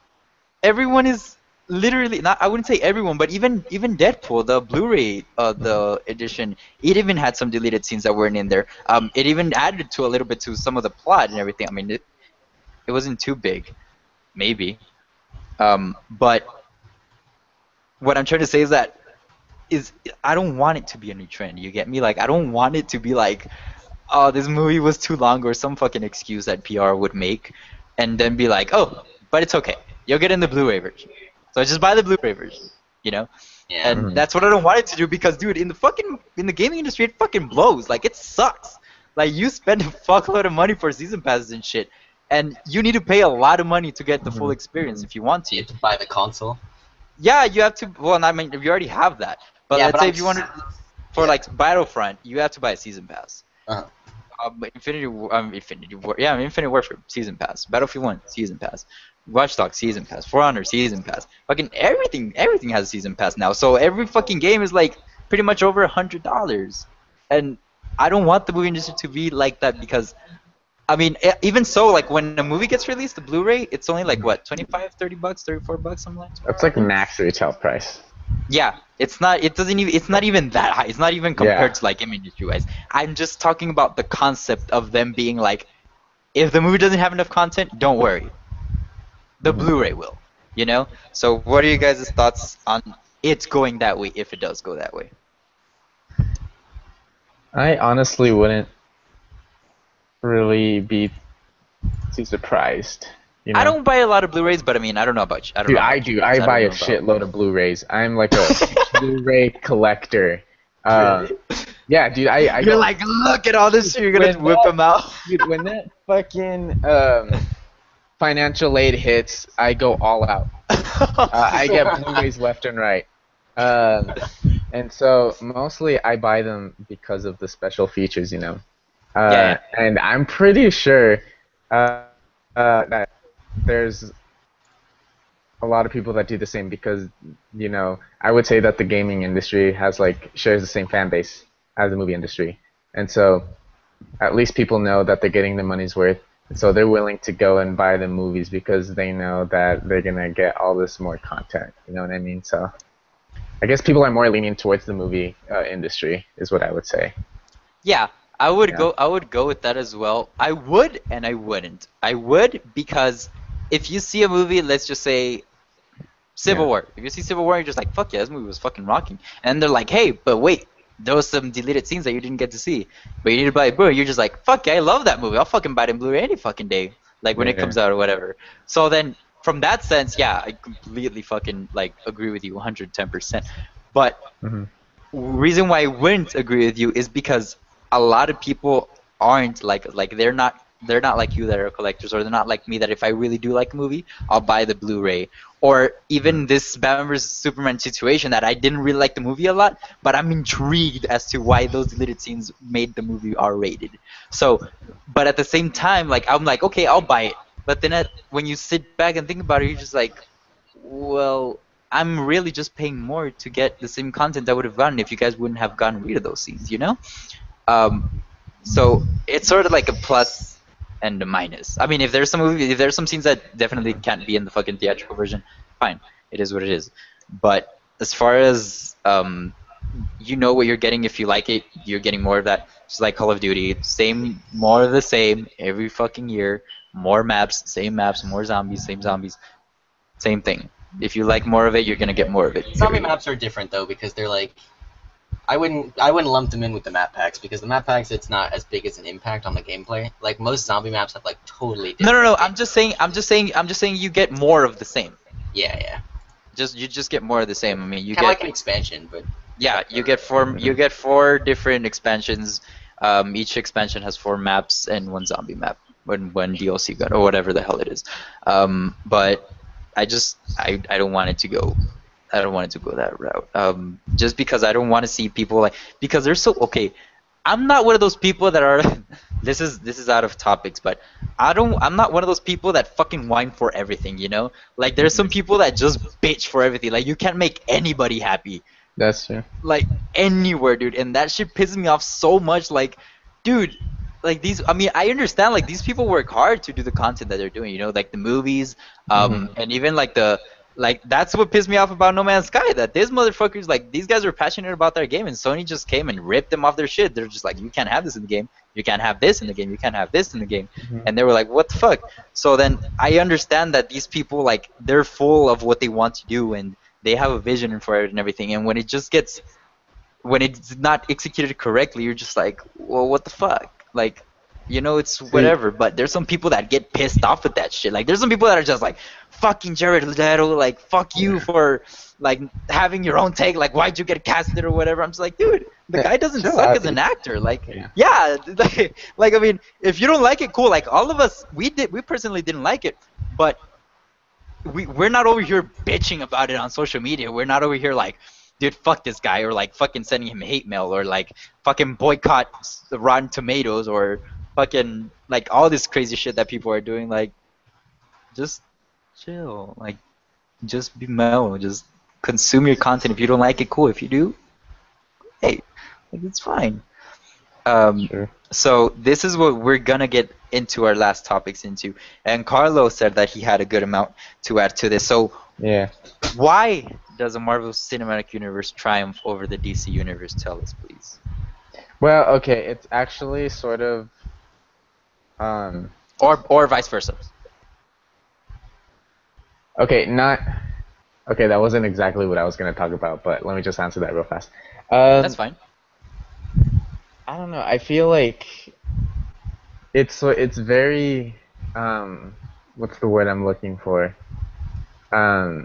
everyone is literally not. I wouldn't say everyone, but even even Deadpool, the Blu-ray, uh, the edition, it even had some deleted scenes that weren't in there. Um, it even added to a little bit to some of the plot and everything. I mean, it it wasn't too big, maybe. Um, but what I'm trying to say is that is I don't want it to be a new trend. You get me? Like I don't want it to be like, oh, this movie was too long or some fucking excuse that P R would make, and then be like, oh, but it's okay. You'll get in the Blu-ray version. So just buy the Blu-ray version. You know? Yeah. And Mhm. that's what I don't want it to do because, dude, in the fucking in the gaming industry, it fucking blows. Like it sucks. Like you spend a fuckload of money for season passes and shit, and you need to pay a lot of money to get the full Mhm. experience if you want You to. have to buy the console. Yeah, you have to. Well, I mean, you already have that. But Yeah, let's but say I'm if you want to, for yeah. like Battlefront, you have to buy a season pass. Uh-huh. Um, but Infinity, War- um, Infinity War, yeah, Infinity Warfare season pass. Battlefield One season pass. Watch Dogs season pass. For Honor season pass. Fucking everything, everything has a season pass now. So every fucking game is like pretty much over a hundred dollars. And I don't want the movie industry to be like that because, I mean, e- even so, like when a movie gets released, the Blu-ray, it's only like what, twenty-five, thirty bucks, thirty-four bucks, something like that. That's like max retail price. Yeah, it's not. It doesn't even. It's not even that high. It's not even compared Yeah. to like game industry wise. I'm just talking about the concept of them being like, if the movie doesn't have enough content, don't worry, the Mhm. Blu-ray will. You know. So, what are you guys' thoughts on it going that way if it does go that way? I honestly wouldn't really be too surprised. You know? I don't buy a lot of Blu-rays, but I mean, I don't know about you. I don't Dude, know about I you do. guys. I buy a don't know about- shitload of Blu-rays. I'm like a Blu-ray collector. Uh, yeah, dude. I, I You're go- like, look at all this shit. You're gonna When whip that- them out. dude, when that fucking um, financial aid hits, I go all out. Uh, I get Blu-rays left and right. Um, and so mostly I buy them because of the special features, you know. Uh, Yeah. And I'm pretty sure uh, uh, that there's a lot of people that do the same because, you know, I would say that the gaming industry has like shares the same fan base as the movie industry, and so at least people know that they're getting the money's worth. So they're willing to go and buy the movies because they know that they're gonna get all this more content. You know what I mean? So I guess people are more leaning towards the movie uh, industry, is what I would say. Yeah, I would Yeah. go. I would go with that as well. I would and I wouldn't. I would because if you see a movie, let's just say Civil Yeah. War. If you see Civil War, you're just like, fuck yeah, this movie was fucking rocking. And they're like, hey, but wait, there was some deleted scenes that you didn't get to see, but you need to buy it. Bro, you're just like, fuck yeah, I love that movie. I'll fucking buy it in Blu-ray any fucking day, like when it Yeah. comes out or whatever. So then, from that sense, yeah, I completely fucking like agree with you, one hundred ten percent. But hmm reason why I wouldn't agree with you is because a lot of people aren't like like they're not they're not like you that are collectors, or they're not like me that if I really do like a movie, I'll buy the Blu-ray. Or even this Batman versus Superman situation that I didn't really like the movie a lot, but I'm intrigued as to why those deleted scenes made the movie R-rated. So, but at the same time, like I'm like, okay, I'll buy it. But then at, when you sit back and think about it, you're just like, well, I'm really just paying more to get the same content I would have gotten if you guys wouldn't have gotten rid of those scenes, you know? Um, so it's sort of like a plus and a minus. I mean, if there's some movie, if there's some scenes that definitely can't be in the fucking theatrical version, fine, it is what it is. But as far as um, you know what you're getting if you like it, you're getting more of that. Just like Call of Duty, same, more of the same every fucking year, more maps, same maps, more zombies, same zombies, same thing. If you like more of it, you're gonna get more of it. Zombie maps are different though because they're like, I wouldn't I wouldn't lump them in with the map packs because the map packs it's not as big as an impact on the gameplay. Like most zombie maps have like totally No, different. no, no. I'm just saying. I'm just saying. I'm just saying. You get more of the same. Yeah, yeah. Just you just get more of the same. I mean, you Kind of get like an expansion, but yeah. You get four. You get four different expansions. Um, each expansion has four maps and one zombie map. When when D L C got or whatever the hell it is. Um, but I just I I don't want it to go. I don't want it to go that route. Um, just because I don't want to see people like because they're so okay. I'm not one of those people that are. this is this is out of topics, but I don't. I'm not one of those people that fucking whine for everything. You know, like there's some people that just bitch for everything. Like you can't make anybody happy, That's true. like anywhere, dude. And that shit pisses me off so much. Like, dude, like these. I mean, I understand. Like these people work hard to do the content that they're doing. You know, like the movies, um, Mhm. and even like the. Like that's what pissed me off about No Man's Sky. That these motherfuckers, like these guys are passionate about their game, and Sony just came and ripped them off their shit. They're just like, you can't have this in the game. You can't have this in the game. You can't have this in the game. Mhm. And they were like, what the fuck? So then I understand that these people, like, they're full of what they want to do, and they have a vision for it and everything. And when it just gets when it's not executed correctly, you're just like, well, what the fuck? Like, you know, it's See, whatever. But there's some people that get pissed off with that shit. Like, there's some people that are just like, fucking Jared Leto, like, fuck you for like having your own take. Like, why'd you get casted or whatever? I'm just like, dude, the Yeah, guy doesn't chill suck out, as an dude. actor. Like, Yeah. yeah, like, like, I mean, if you don't like it, cool. Like, all of us, we did, we personally didn't like it, but we we're not over here bitching about it on social media. We're not over here like, dude, fuck this guy, or like fucking sending him hate mail, or like fucking boycott s- the Rotten Tomatoes, or fucking like all this crazy shit that people are doing. Like, just chill. Like, just be mellow. Just consume your content. If you don't like it, cool. If you do, hey, like it's fine. Um, Sure. so this is what we're gonna get into our last topics into, and Carlos said that he had a good amount to add to this. So Yeah. why does the Marvel Cinematic Universe triumph over the D C Universe? Tell us, please. Well, okay, it's actually sort of um Or or vice versa. okay, not okay, that wasn't exactly what I was gonna talk about, but let me just answer that real fast. Um That's fine. I don't know. I feel like it's so it's very um what's the word I'm looking for? Um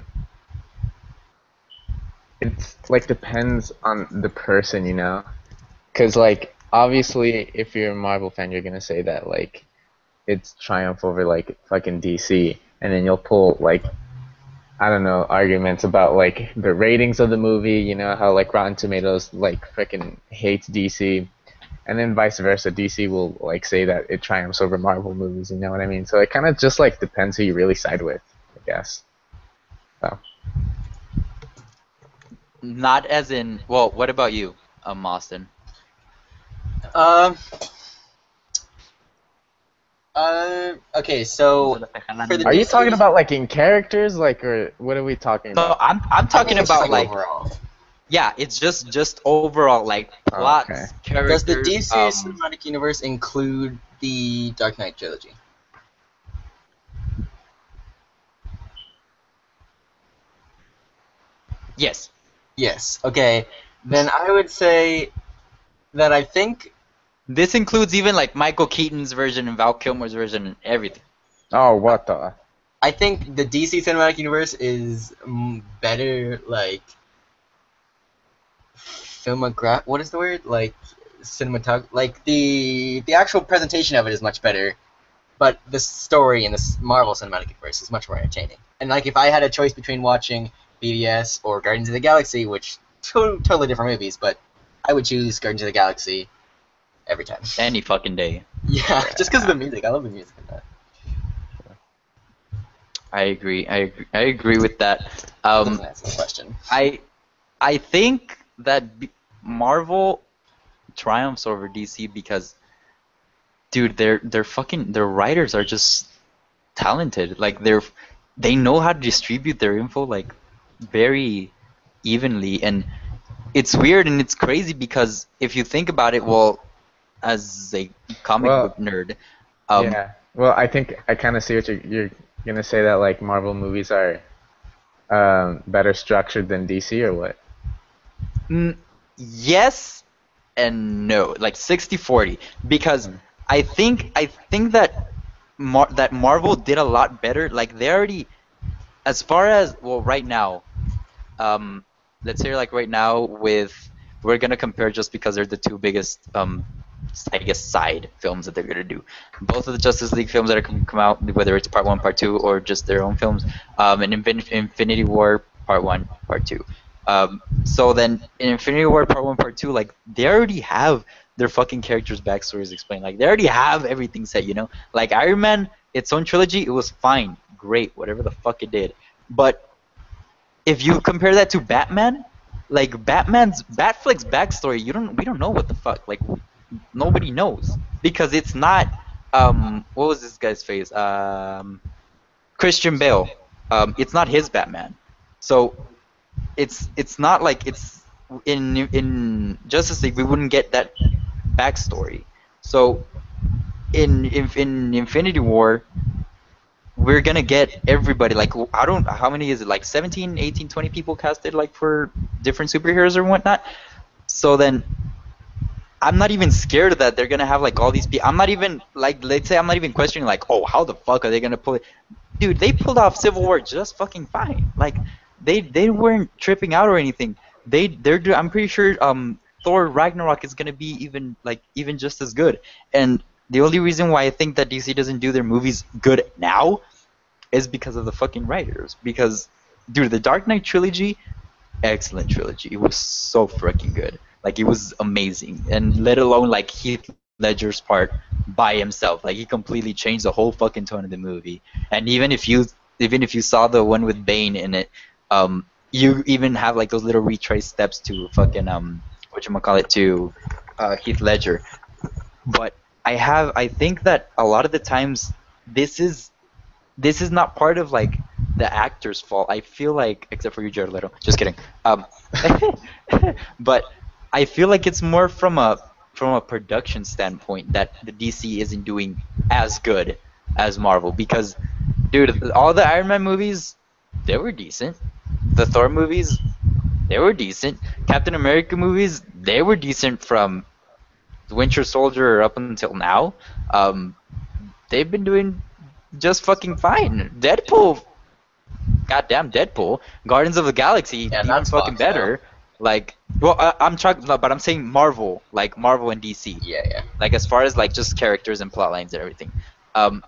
it's like depends on the person, you know? Cuz like obviously if you're a Marvel fan, you're going to say that like it's triumph over like fucking D C, and then you'll pull like I don't know, arguments about like the ratings of the movie, you know, how like Rotten Tomatoes like freaking hates D C. And then vice versa, D C will like say that it triumphs over Marvel movies. You know what I mean? So it kind of just like depends who you really side with, I guess. So Not as in. Well, what about you, um, Austin? Um. Uh. Okay. So for the are you D C talking about like in characters, like, or what are we talking No, about? I'm I'm I talking think it's just, about like overall. yeah, it's just just overall like plots, Okay. characters. Does the D C um, Cinematic Universe include the Dark Knight trilogy? yes. Yes. Okay. Then I would say that I think This includes even like Michael Keaton's version and Val Kilmer's version and everything. Oh, what the? I think the D C Cinematic Universe is mm, better, like filmograph. What is the word? Like cinematog. Like the the actual presentation of it is much better, but the story in the s- Marvel Cinematic Universe is much more entertaining. And like if I had a choice between watching B V S or Guardians of the Galaxy, which to- totally different movies, but I would choose Guardians of the Galaxy every time. Any fucking day. Yeah, just because of the music. I love the music in that. I agree. I agree. I agree with that. That Um, doesn't answer the question. I I think that B- Marvel triumphs over D C because, dude, their their fucking their writers are just talented. Like they're they know how to distribute their info like very evenly, and it's weird and it's crazy because if you think about it, well, as a comic Well, book nerd, um, yeah. Well, I think I kind of see what you're, you're gonna say, that like Marvel movies are um, better structured than D C, or what? mm, yes and no, like sixty forty, because Mm. I think I think that Mar- that Marvel did a lot better. Like they already, as far as well, right now, um, let's say like right now with we're gonna compare just because they're the two biggest um, I guess side films that they're gonna do. Both of the Justice League films that are come, come out, whether it's part one, part two, or just their own films, um, and Infin- Infinity War part one, part two. Um, so then in Infinity War part one, part two, like they already have their fucking characters' backstories explained. Like they already have everything set, you know. Like Iron Man, its own trilogy, it was fine, great, whatever the fuck it did. But if you compare that to Batman, like Batman's Batfleck's backstory, you don't we don't know what the fuck. Like nobody knows because it's not um what was this guy's face? Um Christian Bale. Um it's not his Batman. So it's it's not like it's in in Justice League we wouldn't get that backstory. So in in, in Infinity War we're gonna get everybody like I don't how many is it like seventeen, eighteen, twenty people casted like for different superheroes or whatnot. So then I'm not even scared that they're gonna have like all these people. I'm not even like, let's say I'm not even questioning like, oh, how the fuck are they gonna pull it? Dude, they pulled off Civil War just fucking fine. Like, they they weren't tripping out or anything. They they're do- I'm pretty sure um Thor Ragnarok is gonna be even like even just as good. And the only reason why I think that D C doesn't do their movies good now is because of the fucking writers. Because, dude, the Dark Knight trilogy, excellent trilogy. It was so freaking good. Like, it was amazing, and let alone like Heath Ledger's part by himself. Like, he completely changed the whole fucking tone of the movie. And even if you even if you saw the one with Bane in it, um, you even have like those little retrace steps to fucking um, whatchamacallit, to uh, Heath Ledger. But I have I think that a lot of the times this is this is not part of like the actor's fault. I feel like, except for you, Jared Leto. Just kidding. Um, but I feel like it's more from a from a production standpoint that the D C isn't doing as good as Marvel. Because, dude, all the Iron Man movies, they were decent. The Thor movies, they were decent. Captain America movies, they were decent from Winter Soldier up until now. Um, they've been doing just fucking fine. Deadpool, goddamn Deadpool. Guardians of the Galaxy, Yeah, even that's fucking Fox, better. Like, well, I, I'm talking, no, but I'm saying Marvel, like Marvel and D C. Yeah, yeah. Like, as far as like just characters and plot lines and everything. Um,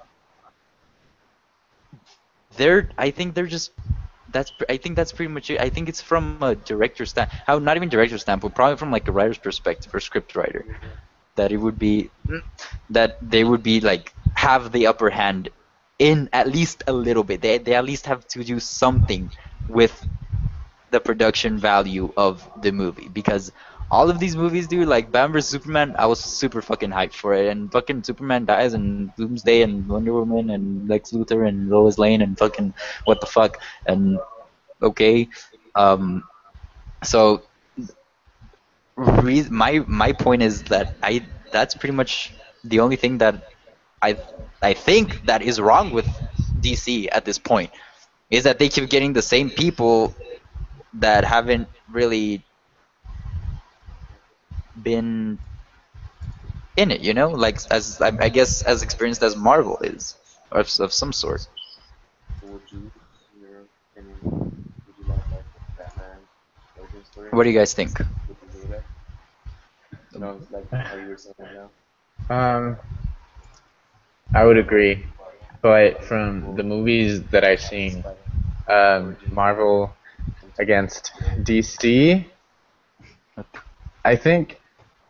they're, I think they're just. That's, I think that's pretty much it. I think it's from a director stand, how not even director standpoint, probably from like a writer's perspective or script writer, that it would be that they would be like have the upper hand in at least a little bit. They they at least have to do something with the production value of the movie, because all of these movies, dude, like Batman versus Superman, I was super fucking hyped for it, and fucking Superman dies, and Doomsday, and Wonder Woman, and Lex Luthor, and Lois Lane, and fucking what the fuck, and okay, um, so re- my my point is that I that's pretty much the only thing that I I think that is wrong with D C at this point, is that they keep getting the same people that haven't really been in it, you know, like as I, I guess as experienced as Marvel is, of, of some sort. Would you, in your opinion, would you like like Batman origin story? What do you guys think? Would you do that? You know, like how you were saying right now. Um, I would agree, but from the movies that I've seen, um, Marvel against D C, I think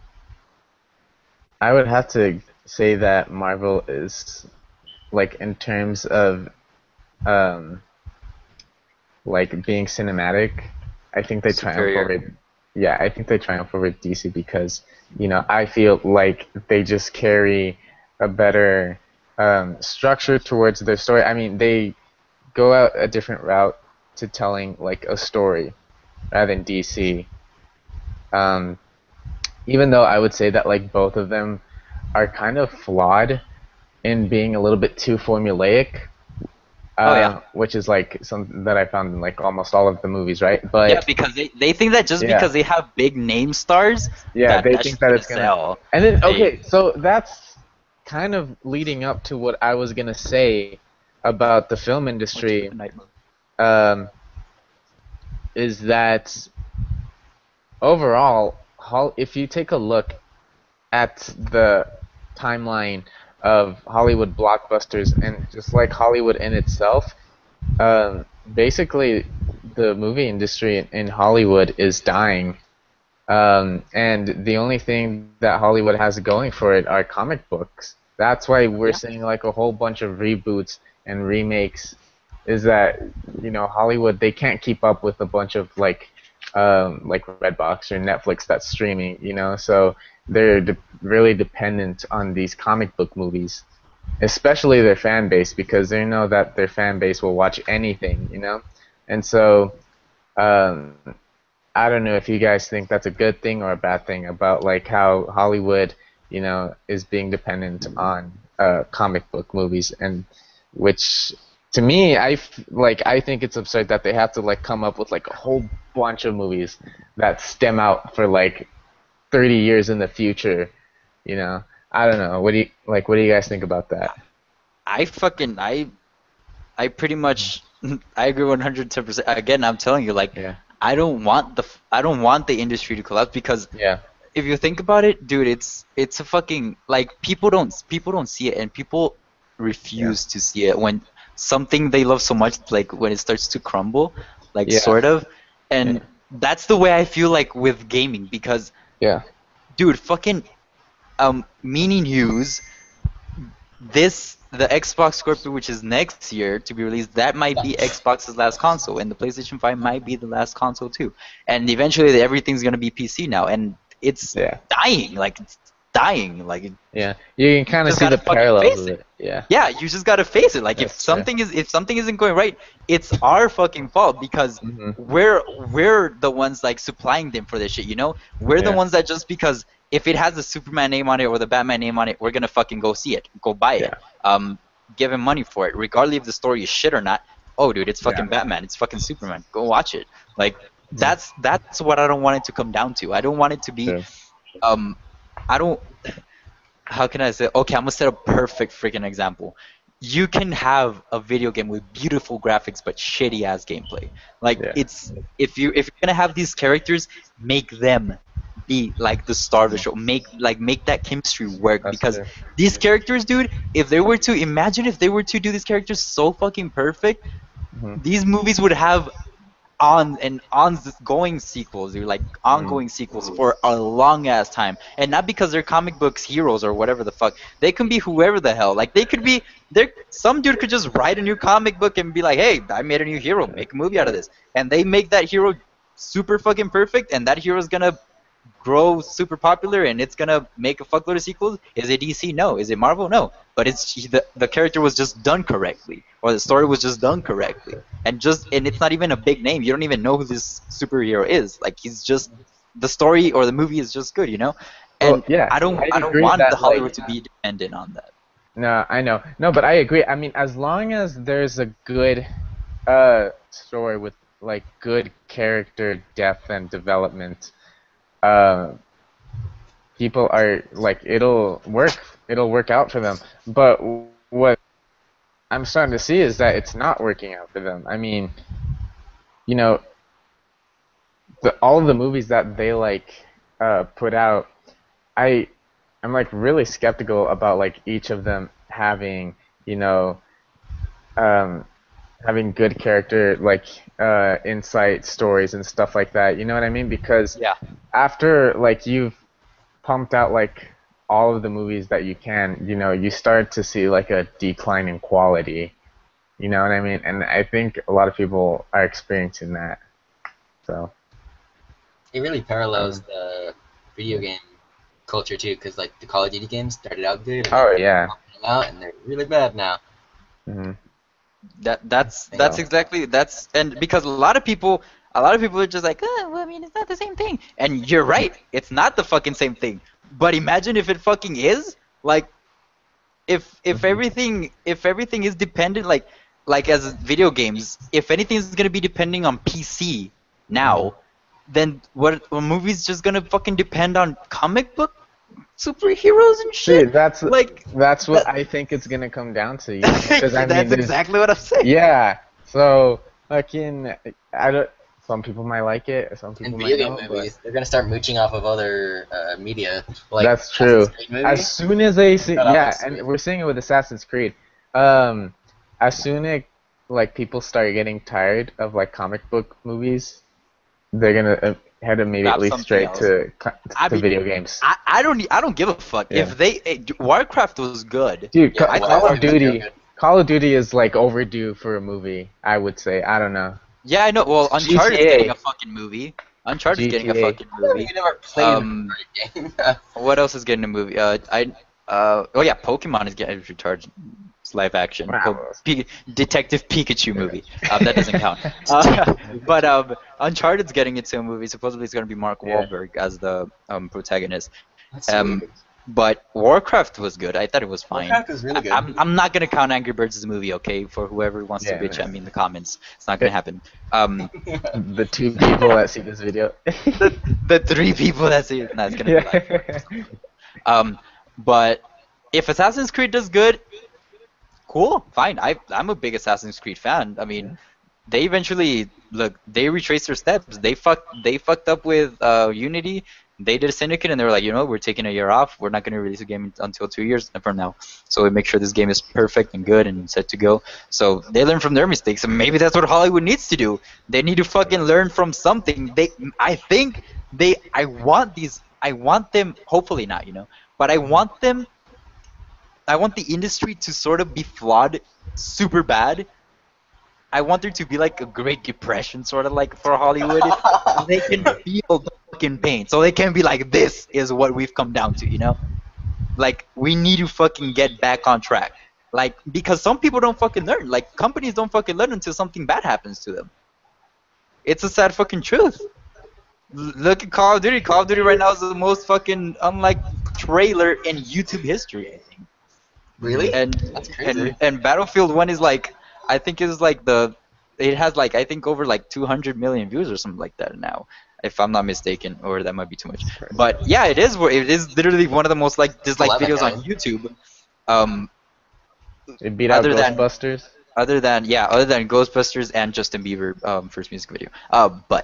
I would have to say that Marvel is, like, in terms of um, like being cinematic, I think they triumph Superior. over. Yeah, I think they triumph over D C because, you know, I feel like they just carry a better um, structure towards their story. I mean, they go out a different route to telling like a story rather than D C. Um, even though I would say that like both of them are kind of flawed in being a little bit too formulaic. Uh, Oh, yeah. Which is like something that I found in like almost all of the movies, right? But Yeah, because they, they think that just Yeah. because they have big name stars, yeah, that, they that think shit's that gonna it's gonna. sell. And then They- okay, so that's kind of leading up to what I was gonna say about the film industry. Um, is that overall, Hol- if you take a look at the timeline of Hollywood blockbusters and just like Hollywood in itself, um, basically the movie industry in, in Hollywood is dying. Um, and the only thing that Hollywood has going for it are comic books. That's why we're Yeah. seeing like a whole bunch of reboots and remakes. Is that, you know, Hollywood, they can't keep up with a bunch of like um, like Redbox or Netflix that's streaming, you know, so they're de- really dependent on these comic book movies, especially their fan base, because they know that their fan base will watch anything, you know, and so um, I don't know if you guys think that's a good thing or a bad thing about like how Hollywood, you know, is being dependent on uh, comic book movies, and which to me, I f- like I think it's absurd that they have to like come up with like a whole bunch of movies that stem out for like thirty years in the future. You know, I don't know. What do you like? What do you guys think about that? I fucking I I pretty much I agree one hundred ten percent. Again, I'm telling you, like Yeah. I don't want the f- I don't want the industry to collapse because Yeah. if you think about it, dude, it's it's a fucking like people don't people don't see it and people refuse to see it when something they love so much like when it starts to crumble, like Yeah. sort of, and Yeah. that's the way I feel like with gaming because Yeah. dude, fucking um meaning news this the Xbox Scorpio, which is next year to be released, that might be Xbox's last console, and the PlayStation five might be the last console too. And eventually, everything's gonna be P C now, and it's Yeah. dying, like it's dying, like it- Yeah. You can kind of just see gotta the fucking parallels face of it. it. Yeah. yeah, you just gotta face it. Like if That's true. something is if something isn't going right, it's our fucking fault because Mhm. we're we're the ones like supplying them for this shit. You know, we're the Yeah. ones that just because if it has the Superman name on it or the Batman name on it, we're gonna fucking go see it, go buy it. Um, give him money for it, regardless if the story is shit or not. Oh, dude, it's fucking Yeah. Batman. It's fucking Superman. Go watch it. Like that's that's what I don't want it to come down to. I don't want it to be. True. Um, I don't. How can I say? Okay, I'm gonna set a perfect freaking example. You can have a video game with beautiful graphics but shitty ass gameplay. Like Yeah. it's if you if you're gonna have these characters, make them be like the star of the show. Make like make that chemistry work That's because true. these characters, dude, if they were to imagine if they were to do these characters so fucking perfect, Mhm. these movies would have on and ongoing sequels, dude, like ongoing sequels for a long ass time, and not because they're comic books heroes or whatever the fuck. They can be whoever the hell. Like they could be there. Some dude could just write a new comic book and be like, "Hey, I made a new hero. Make a movie out of this," and they make that hero super fucking perfect, and that hero's gonna grow super popular and it's gonna make a fuckload of sequels. Is it D C? No. Is it Marvel? No. But it's the the character was just done correctly, or the story was just done correctly, and just and it's not even a big name. You don't even know who this superhero is. Like he's just the story or the movie is just good, you know. And Well, yeah, I don't I I don't agree want that, the Hollywood like- to be dependent on that. No, I know. No, but I agree. I mean, as long as there's a good uh story with like good character depth and development, uh, people are like it'll work. It'll work out for them. But what I'm starting to see is that it's not working out for them. I mean, you know, the, all of the movies that they like uh, put out, I I'm like really skeptical about like each of them having, you know, um, having good character like uh, insight stories and stuff like that. You know what I mean? Because Yeah. after like you've pumped out like all of the movies that you can, you know, you start to see like a decline in quality. You know what I mean? And I think a lot of people are experiencing that. So It really parallels the video game culture too, because like the Call of Duty games started out good, and oh then yeah. they came out and they're really bad now. hmm That that's that's Yeah. exactly that's and because a lot of people a lot of people are just like, oh, well, I mean, it's not the same thing. And you're right, it's not the fucking same thing. But imagine if it fucking is. Like, if if everything if everything is dependent, like like as video games, if anything is gonna be depending on P C now, then what? A movie's just gonna fucking depend on comic book superheroes and See, shit. that's like that's what that- I think it's gonna come down to. You know? 'Cause, I mean, that's there's- exactly what I'm saying. Yeah. So fucking, I don't. Some people might like it. Some And people video might game not. movies, they're gonna start mooching off of other uh, media. Like That's true. Assassin's Creed movie. As soon as they see, Shut up, yeah, it's and sweet. we're seeing it with Assassin's Creed. Um, as soon as like people start getting tired of like comic book movies, they're gonna uh, head immediately something straight else. to co- I to mean, video games. I, I don't I don't give a fuck Yeah. if they eh, Warcraft was good. Dude, Yeah, Ca- I Call thought- of Duty, Call of Duty is like overdue for a movie. I would say. I don't know. Yeah, I know. Well, Uncharted's G T A. getting a fucking movie. Uncharted's getting a G T A. fucking movie. You never played Um, a game. What else is getting a movie? Uh, I uh oh yeah, Pokemon is getting retarded. It's live action. Wow. Po- Pi- Detective Pikachu movie. Um, that doesn't count. Uh, but um, Uncharted's getting into a movie. Supposedly it's gonna be Mark Yeah. Wahlberg as the um protagonist. That's Um, weird. But Warcraft was good. I thought it was fine. Warcraft was really good. I, am I'm not gonna count Angry Birds as a movie, okay? For whoever wants Yeah, to bitch no. at me in the comments, it's not gonna happen. Um, The two people that see this video. the, the three people that see it, no, it's gonna be live. yeah. Um, but if Assassin's Creed does good, cool, fine. I I'm a big Assassin's Creed fan. I mean, they eventually look. They retraced their steps. They fucked. They fucked up with uh, Unity. They did a Syndicate, and they were like, you know, we're taking a year off. We're not going to release a game until two years from now. So we make sure this game is perfect and good and set to go. So they learn from their mistakes, and maybe that's what Hollywood needs to do. They need to fucking learn from something. They, I think they. I want these. I want them. Hopefully not, you know, but I want them. I want the industry to sort of be flawed, super bad. I want there to be like a Great Depression, sort of like for Hollywood. They can feel the fucking pain, so they can be like, "This is what we've come down to," you know? Like, we need to fucking get back on track. Like, because some people don't fucking learn. Like, companies don't fucking learn until something bad happens to them. It's a sad fucking truth. L- Look at Call of Duty. Call of Duty right now is the most fucking unlike trailer in YouTube history, I think. Really? And That's crazy. and and Battlefield One is like, I think it's like the, it has like I think over like two hundred million views or something like that now, if I'm not mistaken, or that might be too much. But yeah, it is. It is literally one of the most like disliked eleven, videos on yeah. YouTube. Um, It beat out Other than- Ghostbusters. other than yeah, other than Ghostbusters and Justin Bieber um, first music video. Uh, but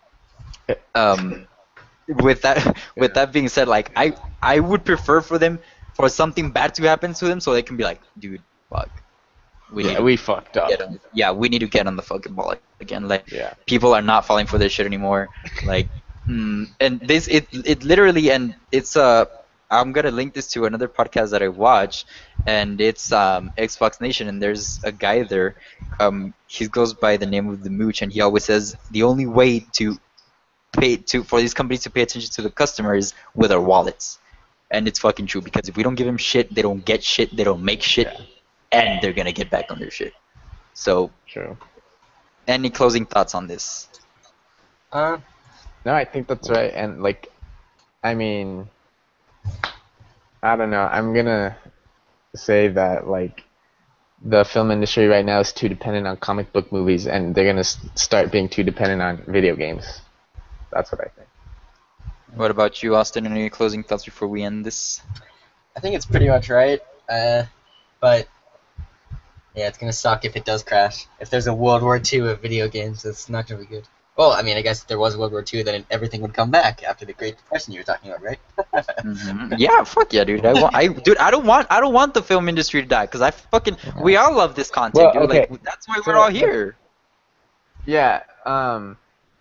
um, with that with that being said, like I I would prefer for them for something bad to happen to them so they can be like, dude, fuck, we need Yeah, to we fucked up. get on, yeah, we need to get on the fucking ball again. Like, Yeah. people are not falling for this shit anymore. Like, mm, and this it it literally and it's uh I'm gonna link this to another podcast that I watch, and it's um Xbox Nation, and there's a guy there. Um, he goes by the name of the Mooch, and he always says the only way to pay to for these companies to pay attention to the customers with our wallets, and it's fucking true because if we don't give them shit, they don't get shit, they don't make shit, and they're gonna get back on their shit. So, True. any closing thoughts on this? Uh, No, I think that's right. And like, I mean, I don't know. I'm gonna say that like the film industry right now is too dependent on comic book movies, and they're gonna s- start being too dependent on video games. That's what I think. What about you, Austin? Any closing thoughts before we end this? I think it's pretty much right. Uh, but yeah, it's gonna suck if it does crash. If there's a World War Two of video games, it's not gonna be good. Well, I mean, I guess if there was World War Two, then everything would come back after the Great Depression you were talking about, right? Mhm. Yeah, fuck yeah, dude. I want, I, dude, I don't want, I don't want the film industry to die, cause I fucking, we all love this content, Well, dude. okay. Like, that's why So, we're all but- here. Yeah. Um.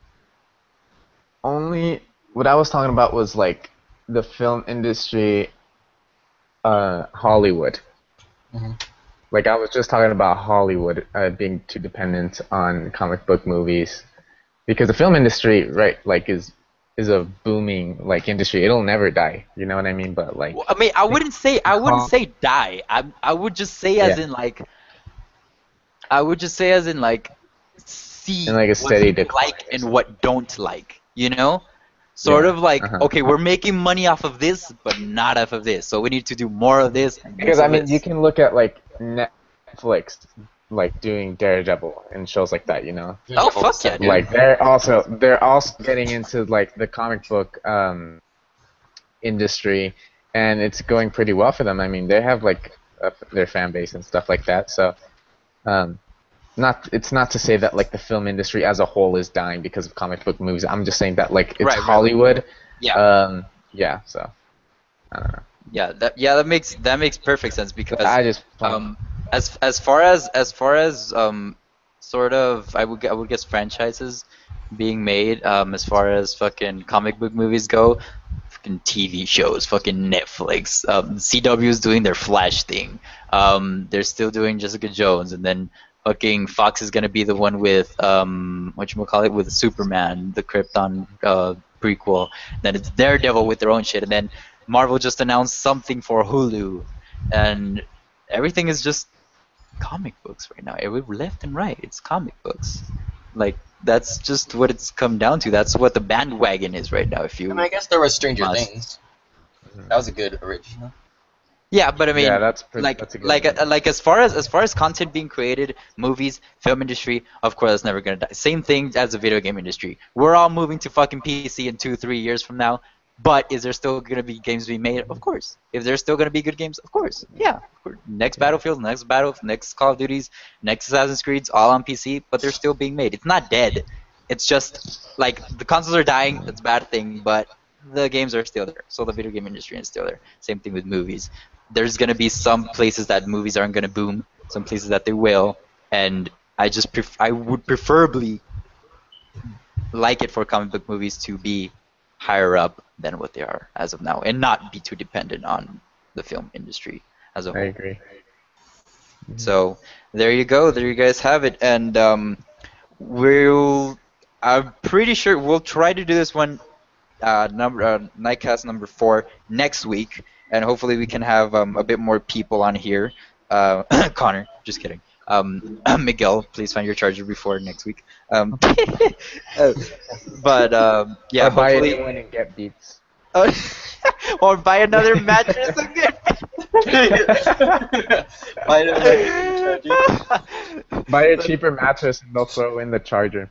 Only what I was talking about was like the film industry, uh, Hollywood. Mhm. Like I was just talking about Hollywood uh, being too dependent on comic book movies, because the film industry, right, like is is a booming like industry. It'll never die. You know what I mean? But like, Well, I mean, I wouldn't say, I wouldn't Com- say die. I, I would just say as Yeah. in like, I would just say as in like, see In, like, a what steady people decline like or and something. what don't like. You know, sort Yeah, of like, uh-huh. okay, we're making money off of this, but not off of this. So we need to do more of this. And because less I of mean, this. you can look at like Netflix, like doing Daredevil and shows like that. You know. Oh, fuck yeah, dude. Like they're also they're also getting into like the comic book um, industry, and it's going pretty well for them. I mean, they have like a, their fan base and stuff like that. So, um, not it's not to say that like the film industry as a whole is dying because of comic book movies. I'm just saying that like it's Right, right. Hollywood. Yeah. Um, yeah. So, I don't know. Yeah, that yeah that makes that makes perfect sense because I just um as as far as as far as um sort of I would gu- I would guess franchises being made um as far as fucking comic book movies go, fucking T V shows, fucking Netflix, um C W is doing their Flash thing, um they're still doing Jessica Jones, and then fucking Fox is gonna be the one with um whatchamacallit with Superman, the Krypton uh prequel, then it's Daredevil with their own shit, and then Marvel just announced something for Hulu, and everything is just comic books right now. Every left and right, it's comic books. Like that's just what it's come down to. That's what the bandwagon is right now. If I you mean, I guess there was Stranger Must. Things. That was a good original. Yeah, but I mean, yeah, that's pretty. like That's a good like one. uh, like as far as as far as content being created, movies, film industry, of course that's never gonna die. Same thing as the video game industry. We're all moving to fucking P C in two three years from now. But is there still gonna be games being made? Of course. If there's still gonna be good games, of course. Yeah. Of course. Next Battlefield, next Battle, next Call of Duties, next Assassin's Creed's all on P C, but they're still being made. It's not dead. It's just like the consoles are dying. That's a bad thing, but the games are still there. So the video game industry is still there. Same thing with movies. There's gonna be some places that movies aren't gonna boom, some places that they will, and I just pref- I would preferably like it for comic book movies to be higher up than what they are as of now, and not be too dependent on the film industry as a I whole. agree. So there you go. There you guys have it, and um, we'll. I'm pretty sure we'll try to do this one, uh, number uh, Nightcast number four next week, and hopefully we can have um, a bit more people on here. Uh, Connor, just kidding. Um, Miguel, please find your charger before next week. Um, uh, but um, yeah, or buy a hopefully. new one and get beats. Or buy another mattress again. Buy another charger. Buy a cheaper mattress and they'll throw in the charger.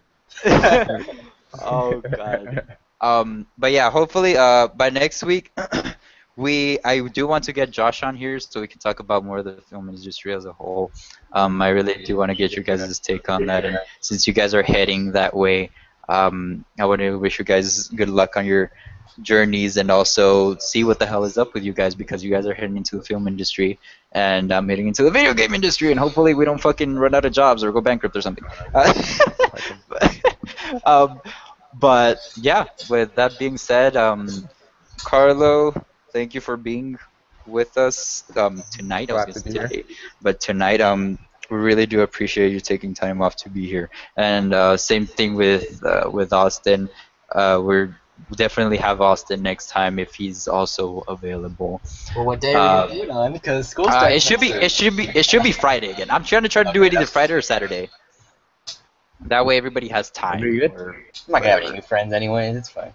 Oh god. Um, but yeah, hopefully uh by next week we I do want to get Josh on here so we can talk about more of the film industry as a whole. Um, I really do want to get your guys' take on that, and since you guys are heading that way, um, I want to wish you guys good luck on your journeys and also see what the hell is up with you guys because you guys are heading into the film industry and I'm heading into the video game industry and hopefully we don't fucking run out of jobs or go bankrupt or something. Uh, um, but yeah, with that being said, um, Carlo, thank you for being with us um, tonight. I was Glad gonna to be say here. today, but tonight, um, we really do appreciate you taking time off to be here. And uh, same thing with uh, with Austin. Uh, we're we'll definitely have Austin next time if he's also available. Well, what day Uh, are we doing on? Because school Uh, starts. it should be next it should be it should be Friday again. I'm trying to try to do it either Friday or Saturday. That way everybody has time. Very good. or- week. I'm not gonna have any new friends anyways. It's fine.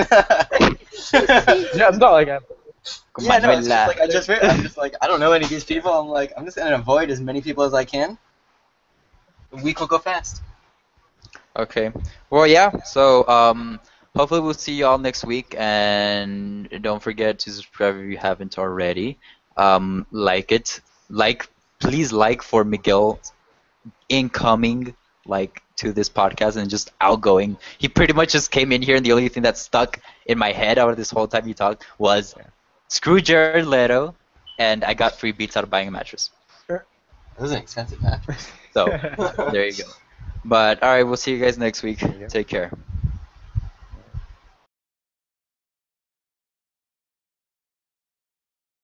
Yeah, it's not like I. Con Yeah, no, it's just Manuela. like I just re- I'm just like I don't know any of these people. I'm like I'm just gonna avoid as many people as I can. The week will go fast. Okay. Well, yeah. So, um, hopefully we'll see y'all next week, and don't forget to subscribe if you haven't already. Um, like it, like, please like for Miguel incoming, like, to this podcast and just outgoing. He pretty much just came in here, and the only thing that stuck in my head out of this whole time he talked was, "Screw Jared Leto," and I got free beats out of buying a mattress. It was an expensive mattress. So, there you go. But all right, we'll see you guys next week. Take care.